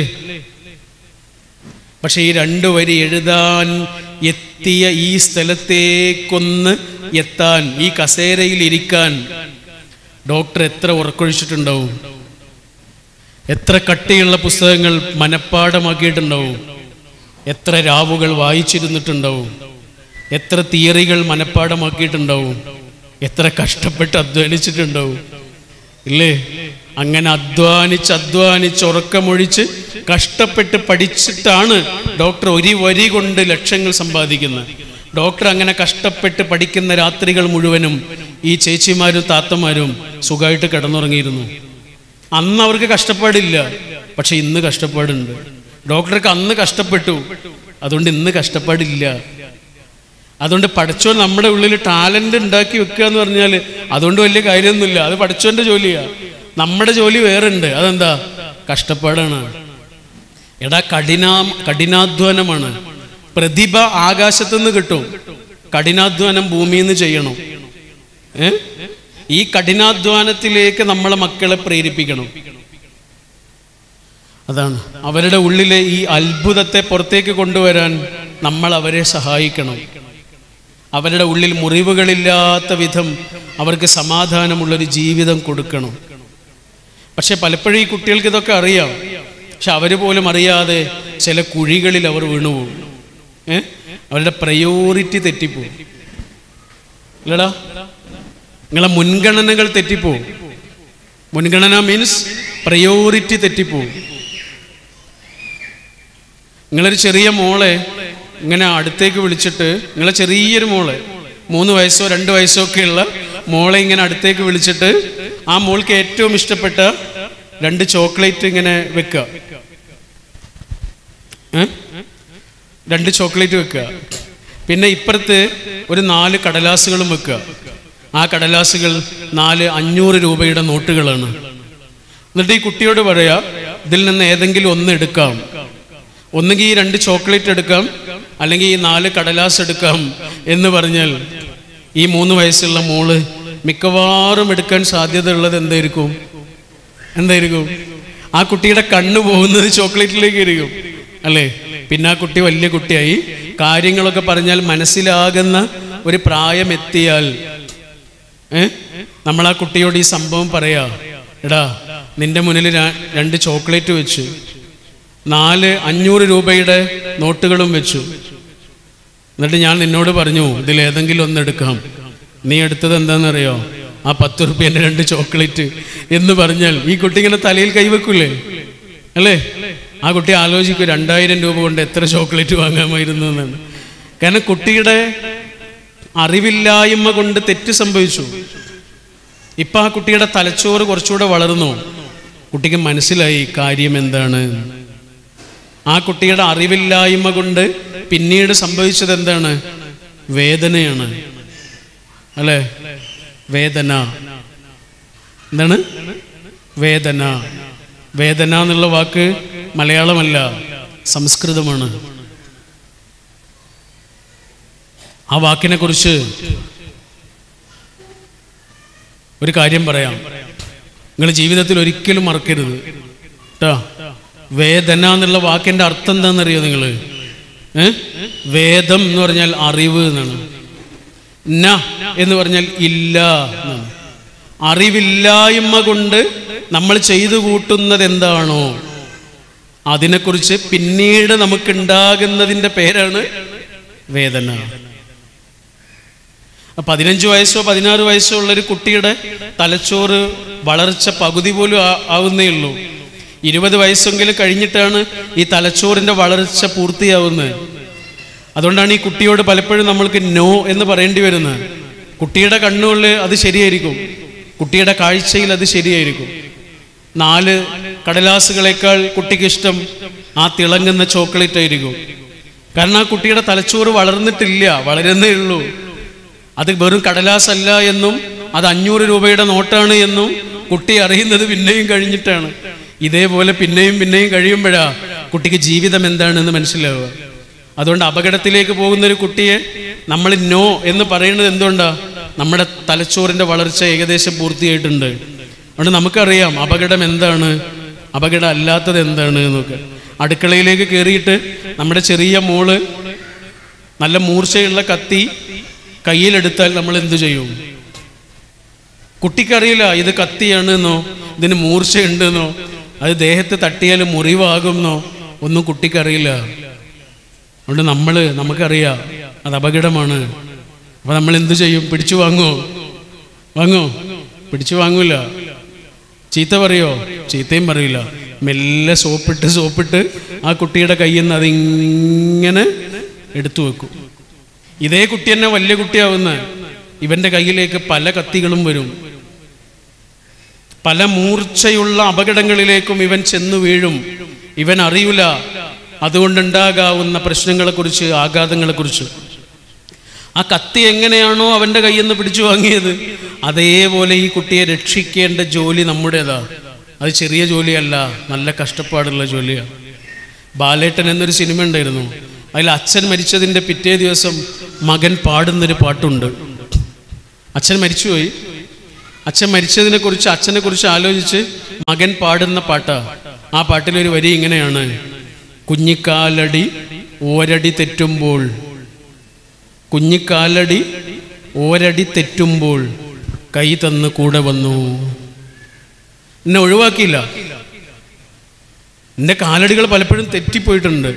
പക്ഷെ ഈ 2 വരി എഴുതാൻ എത്തിയ ഈ സ്ഥലത്തേക്കൊന്ന് എത്താൻ, ഈ കസേരയിൽ ഇരിക്കാൻ ഡോക്ടർ എത്ര ഉറക്കൊഴിച്ചിട്ടുണ്ടാവും? എത്ര കട്ടിയുള്ള പുസ്തകങ്ങൾ മനഃപ്പാഠമാക്കിയിട്ടുണ്ടാവും? എത്ര രാവുകൾ വായിച്ചിരുന്നിട്ടുണ്ടാവും? എത്ര തിയറികൾ മനഃപ്പാഠമാക്കിയിട്ടുണ്ടാവും? എത്ര കഷ്ടപ്പെട്ട് അധ്വാനിച്ചിട്ടുണ്ടാവും ഇല്ലേ? അങ്ങനെ അധ്വാനിച്ച് ഉറക്കമൊഴിച്ച് കഷ്ടപ്പെട്ട് പഠിച്ചിട്ടാണ് ഡോക്ടർ ഒരു വരി കൊണ്ട് ലക്ഷങ്ങൾ സമ്പാദിക്കുന്നത്. ഡോക്ടർ അങ്ങനെ കഷ്ടപ്പെട്ട് പഠിക്കുന്ന രാത്രികൾ മുഴുവനും ഈ ചേച്ചിമാരും താത്തമാരും സുഖമായിട്ട് കിടന്നുറങ്ങിയിരുന്നു. അന്ന് അവർക്ക് കഷ്ടപ്പാടില്ല, പക്ഷെ ഇന്ന് കഷ്ടപ്പാടുണ്ട്. ഡോക്ടർക്ക് അന്ന് കഷ്ടപ്പെട്ടു, അതുകൊണ്ട് ഇന്ന് കഷ്ടപ്പാടില്ല. അതുകൊണ്ട് പഠിച്ചോൻ നമ്മുടെ ഉള്ളിൽ ടാലന്റ് ഉണ്ടാക്കി വെക്കുക എന്ന് പറഞ്ഞാൽ അതുകൊണ്ട് വലിയ കാര്യമൊന്നുമില്ല. അത് പഠിച്ചോന്റെ ജോലിയാണ്. നമ്മുടെ ജോലി വേറെ ഉണ്ട്. അതെന്താ? കഷ്ടപ്പാടാണ്. എടാ കഠിനാധ്വാനമാണ്. പ്രതിഭ ആകാശത്തുനിന്ന് കിട്ടും, കഠിനാധ്വാനം ഭൂമിയിൽ നിന്ന് ചെയ്യണം. ഈ കഠിനാധ്വാനത്തിലേക്ക് നമ്മളെ മക്കളെ പ്രേരിപ്പിക്കണം. അതാണ് അവരുടെ ഉള്ളിലെ ഈ അത്ഭുതത്തെ പുറത്തേക്ക് കൊണ്ടുവരാൻ നമ്മൾ അവരെ സഹായിക്കണം. അവരുടെ ഉള്ളിൽ മുറിവുകളില്ലാത്ത വിധം അവർക്ക് സമാധാനമുള്ളൊരു ജീവിതം കൊടുക്കണം. പക്ഷെ പലപ്പോഴും ഈ കുട്ടികൾക്ക് ഇതൊക്കെ അറിയാം, പക്ഷെ അവർ പോലും അറിയാതെ ചില കുഴികളിൽ അവർ വീണുപോകും. അവരുടെ പ്രയോറിറ്റി തെറ്റിപ്പോവും. അല്ലടാ, നിങ്ങളെ മുൻഗണനകൾ തെറ്റിപ്പോവും. മുൻഗണന മീൻസ് പ്രയോറിറ്റി തെറ്റിപ്പോവും. നിങ്ങളൊരു ചെറിയ മോളെ ഇങ്ങനെ അടുത്തേക്ക് വിളിച്ചിട്ട്, നിങ്ങളെ ചെറിയൊരു മോളെ 3 വയസ്സോ 2 വയസ്സോ ഒക്കെയുള്ള മോളെ ഇങ്ങനെ അടുത്തേക്ക് വിളിച്ചിട്ട് ആ മോൾക്ക് ഏറ്റവും ഇഷ്ടപ്പെട്ട 2 ചോക്ലേറ്റ് ഇങ്ങനെ വെക്കുക. 2 ചോക്ലേറ്റ് വെക്കുക. പിന്നെ ഇപ്പുറത്ത് ഒരു 4 കടലാസുകളും വെക്കുക. ആ കടലാസുകൾ 4 500 രൂപയുടെ നോട്ടുകളാണ്. എന്നിട്ട് ഈ കുട്ടിയോട് പറയാ, ഇതിൽ നിന്ന് ഏതെങ്കിലും ഒന്ന് എടുക്കാം. ഒന്നുകിൽ ഈ 2 ചോക്ലേറ്റ് എടുക്കാം, അല്ലെങ്കിൽ ഈ 4 കടലാസ് എടുക്കാം എന്ന് പറഞ്ഞാൽ ഈ 3 വയസ്സുള്ള മോള് മിക്കവാറും എടുക്കാൻ സാധ്യത ഉള്ളത് എന്തായിരിക്കും? ആ കുട്ടിയുടെ കണ്ണ് പോകുന്നത് ചോക്ലേറ്റിലേക്ക് ഇരിക്കും അല്ലേ? പിന്നെ ആ കുട്ടി വലിയ കുട്ടിയായി കാര്യങ്ങളൊക്കെ പറഞ്ഞാൽ മനസ്സിലാകുന്ന ഒരു പ്രായം എത്തിയാൽ നമ്മൾ ആ കുട്ടിയോട് ഈ സംഭവം പറയാ, എടാ നിന്റെ മുന്നിൽ 2 ചോക്ലേറ്റ് വെച്ചു, 4 500 രൂപയുടെ നോട്ടുകളും വെച്ചു. എന്നിട്ട് ഞാൻ നിന്നോട് പറഞ്ഞു ഇതിലേതെങ്കിലും ഒന്നെടുക്കാം. നീ എടുത്തത് എന്താണെന്നറിയോ? ആ 10 റുപ്യേൻ്റെ 2 ചോക്ലേറ്റ് എന്ന് പറഞ്ഞാൽ ഈ കുട്ടി ഇങ്ങനെ തലയിൽ കൈവെക്കൂലേ അല്ലേ? ആ കുട്ടി ആലോചിക്കും 2000 രൂപ കൊണ്ട് എത്ര ചോക്ലേറ്റ് വാങ്ങാമായിരുന്നു എന്നാണ്. കാരണം കുട്ടിയുടെ അറിവില്ലായ്മ കൊണ്ട് തെറ്റ് സംഭവിച്ചു. ഇപ്പം ആ കുട്ടിയുടെ തലച്ചോറ് കുറച്ചുകൂടെ വളർന്നു. കുട്ടിക്ക് മനസ്സിലായി കാര്യം എന്താണ്. ആ കുട്ടിയുടെ അറിവില്ലായ്മ കൊണ്ട് പിന്നീട് സംഭവിച്ചത് എന്താണ്? വേദനയാണ് അല്ലേ? വേദന എന്താണ്? വേദന. വേദന എന്നുള്ള വാക്ക് മലയാളമല്ല, സംസ്കൃതമാണ്. ആ വാക്കിനെ കുറിച്ച് ഒരു കാര്യം പറയാം, നിങ്ങൾ ജീവിതത്തിൽ ഒരിക്കലും മറക്കരുത് കേട്ടോ. വേദന എന്നുള്ള വാക്കിൻ്റെ അർത്ഥം എന്താണെന്നറിയോ നിങ്ങൾ? വേദം എന്ന് പറഞ്ഞാൽ അറിവ് എന്നാണ്. ന എന്ന് പറഞ്ഞാൽ ഇല്ല എന്നാണ്. അറിവില്ലായ്മ കൊണ്ട് നമ്മൾ ചെയ്തു കൂട്ടുന്നത് എന്താണോ അതിനെക്കുറിച്ച് പിന്നീട് നമുക്കുണ്ടാകുന്നതിൻ്റെ പേരാണ് വേദന. 15 വയസ്സോ 16 വയസ്സോ ഉള്ളൊരു കുട്ടിയുടെ തലച്ചോറ് വളർച്ച പകുതി പോലും ആവുന്നേ ഉള്ളൂ. 20 വയസ്സെങ്കിലും കഴിഞ്ഞിട്ടാണ് ഈ തലച്ചോറിൻ്റെ വളർച്ച പൂർത്തിയാവുന്നത്. അതുകൊണ്ടാണ് ഈ കുട്ടിയോട് പലപ്പോഴും നമ്മൾക്ക് നോ എന്ന് പറയേണ്ടി വരുന്നത്. കുട്ടിയുടെ കണ്ണുകളിൽ അത് ശരിയായിരിക്കും, കുട്ടിയുടെ കാഴ്ചയിൽ അത് ശരിയായിരിക്കും. 4 കടലാസുകളേക്കാൾ കുട്ടിക്ക് ഇഷ്ടം ആ തിളങ്ങുന്ന ചോക്ലേറ്റ് ആയിരിക്കും. കാരണം ആ കുട്ടിയുടെ തലച്ചോറ് വളർന്നിട്ടില്ല, വളരുന്നേ ഉള്ളൂ. അത് വെറും കടലാസല്ല എന്നും അത് 500 രൂപയുടെ നോട്ടാണ് എന്നും കുട്ടി അറിയുന്നത് പിന്നെയും കഴിഞ്ഞിട്ടാണ്. ഇതേപോലെ പിന്നെയും കഴിയുമ്പോഴാ കുട്ടിക്ക് ജീവിതം എന്താണെന്ന് മനസ്സിലാവുക. അതുകൊണ്ട് അപകടത്തിലേക്ക് പോകുന്നൊരു കുട്ടിയെ നമ്മൾ നോ എന്ന് പറയുന്നത് എന്തുകൊണ്ടാ? നമ്മുടെ തലച്ചോറിൻ്റെ വളർച്ച ഏകദേശം പൂർത്തിയായിട്ടുണ്ട്. അതുകൊണ്ട് നമുക്കറിയാം അപകടം എന്താണ്, അപകടം അല്ലാത്തത് എന്താണ് എന്നൊക്കെ. അടുക്കളയിലേക്ക് കയറിയിട്ട് നമ്മുടെ ചെറിയ മോള് നല്ല മൂർച്ചയുള്ള കത്തി കയ്യിലെടുത്താൽ നമ്മൾ എന്തു ചെയ്യും? കുട്ടിക്കറിയില്ല ഇത് കത്തിയാണെന്നോ ഇതിന് മൂർച്ചയുണ്ടെന്നോ അത് ദേഹത്ത് തട്ടിയാൽ മുറിവാകുമെന്നോ ഒന്നും കുട്ടിക്കറിയില്ല. അതുകൊണ്ട് നമുക്കറിയാം അത് അപകടമാണ്. അപ്പം നമ്മൾ എന്തു ചെയ്യും? പിടിച്ചു വാങ്ങോ? പിടിച്ചു വാങ്ങൂല. ചീത്ത പറയോ? ചീത്തയും പറയില്ല. മെല്ലെ സോപ്പിട്ട് ആ കുട്ടിയുടെ കയ്യിൽ നിന്ന് അതിങ്ങനെ എടുത്തു വെക്കും. ഇതേ കുട്ടി തന്നെ വലിയ കുട്ടിയാവുന്ന ഇവന്റെ കയ്യിലേക്ക് പല കത്തികളും വരും. പല മൂർച്ചയുള്ള അപകടങ്ങളിലേക്കും ഇവൻ ചെന്നു വീഴും. ഇവൻ അറിയില്ല അതുകൊണ്ടുണ്ടാകാവുന്ന പ്രശ്നങ്ങളെക്കുറിച്ച്, ആഘാതങ്ങളെക്കുറിച്ച്. ആ കത്തി എങ്ങനെയാണോ അവൻ്റെ കയ്യിൽ നിന്ന് പിടിച്ചു വാങ്ങിയത് അതേപോലെ ഈ കുട്ടിയെ രക്ഷിക്കേണ്ട ജോലി നമ്മുടേതാ. അത് ചെറിയ ജോലിയല്ല, നല്ല കഷ്ടപ്പാടുള്ള ജോലിയാണ്. ബാലേട്ടൻ എന്നൊരു സിനിമ ഉണ്ടായിരുന്നു. അതിൽ അച്ഛൻ മരിച്ചതിൻ്റെ പിറ്റേ ദിവസം മകൻ പാടുന്നൊരു പാട്ടുണ്ട്. അച്ഛൻ മരിച്ചുപോയി. അച്ഛൻ മരിച്ചതിനെക്കുറിച്ച്, അച്ഛനെക്കുറിച്ച് ആലോചിച്ച് മകൻ പാടുന്ന പാട്ടാ. ആ പാട്ടിലൊരു വരി ഇങ്ങനെയാണ്: കുഞ്ഞിക്കാലടി ഓരടി തെറ്റുമ്പോൾ, കുഞ്ഞിക്കാലടി ഓരടി തെറ്റുമ്പോൾ കൈ തന്ന് കൂടെ വന്നു. എന്നെ ഒഴിവാക്കിയില്ല. എൻ്റെ കാലടികൾ പലപ്പോഴും തെറ്റിപ്പോയിട്ടുണ്ട്.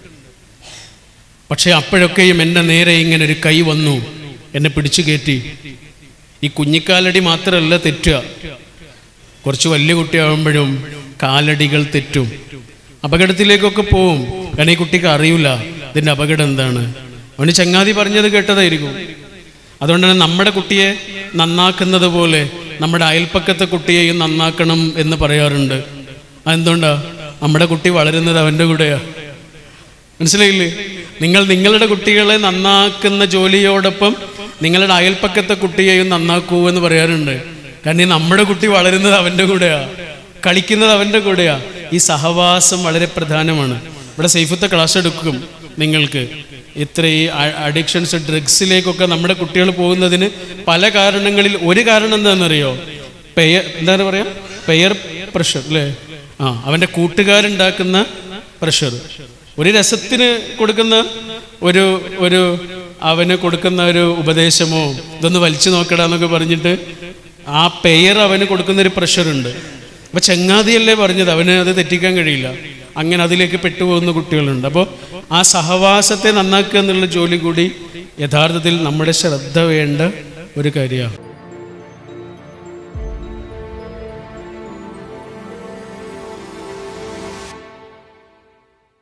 പക്ഷെ അപ്പോഴൊക്കെയും എൻ്റെ നേരെ ഇങ്ങനെ ഒരു കൈ വന്നു, എന്നെ പിടിച്ചു കയറ്റി. ഈ കുഞ്ഞിക്കാലടി മാത്രമല്ല തെറ്റുക, കുറച്ച് വലിയ കുട്ടിയാകുമ്പോഴും കാലടികൾ തെറ്റും, അപകടത്തിലേക്കൊക്കെ പോവും. കാരണം ഈ കുട്ടിക്ക് അറിയില്ല ഇതിൻ്റെ അപകടം എന്താണ്. അവന് ചങ്ങാതി പറഞ്ഞത് കേട്ടതായിരിക്കും. അതുകൊണ്ടാണ് നമ്മുടെ കുട്ടിയെ നന്നാക്കുന്നത് പോലെ നമ്മുടെ അയൽപ്പക്കത്തെ കുട്ടിയെയും നന്നാക്കണം എന്ന് പറയാറുണ്ട്. അതെന്തുകൊണ്ടാ? നമ്മുടെ കുട്ടി വളരുന്നത് അവൻ്റെ കൂടെയാ. മനസ്സിലായില്ലേ? നിങ്ങൾ നിങ്ങളുടെ കുട്ടികളെ നന്നാക്കുന്ന ജോലിയോടൊപ്പം നിങ്ങളുടെ അയൽപ്പക്കത്തെ കുട്ടിയെയും നന്നാക്കൂ എന്ന് പറയാറുണ്ട്. കാരണം നമ്മുടെ കുട്ടി വളരുന്നത് അവൻ്റെ കൂടെയാ, കളിക്കുന്നത് അവൻ്റെ കൂടെയാ. ഈ സഹവാസം വളരെ പ്രധാനമാണ്. ഇവിടെ സൈഫത്തെ ക്ലാസ് എടുക്കും നിങ്ങൾക്ക്. ഇത്ര ഈ അഡിക്ഷൻസ്, ഡ്രഗ്സിലേക്കൊക്കെ നമ്മുടെ കുട്ടികൾ പോകുന്നതിന് പല കാരണങ്ങളിൽ ഒരു കാരണം എന്താണെന്നറിയോ? എന്താണ് പറയാ, പെയർ പ്രഷർ അല്ലേ? അവൻ്റെ കൂട്ടുകാരുണ്ടാക്കുന്ന പ്രഷർ. ഒരു രസത്തിന് കൊടുക്കുന്ന ഒരു അവന് കൊടുക്കുന്ന ഒരു ഉപദേശമോ ഇതൊന്ന് വലിച്ചു നോക്കടാന്നൊക്കെ പറഞ്ഞിട്ട് ആ പെയർ അവന് കൊടുക്കുന്നൊരു പ്രഷറുണ്ട്. അപ്പം ചങ്ങാതിയല്ലേ പറഞ്ഞത്, അവന് അത് തെറ്റിക്കാൻ കഴിയില്ല. അങ്ങനെ അതിലേക്ക് പെട്ടുപോകുന്ന കുട്ടികളുണ്ട്. അപ്പോൾ ആ സഹവാസത്തെ നന്നാക്കുക എന്നുള്ള ജോലി കൂടി യഥാർത്ഥത്തിൽ നമ്മുടെ ശ്രദ്ധ വേണ്ട ഒരു കാര്യമാണ്.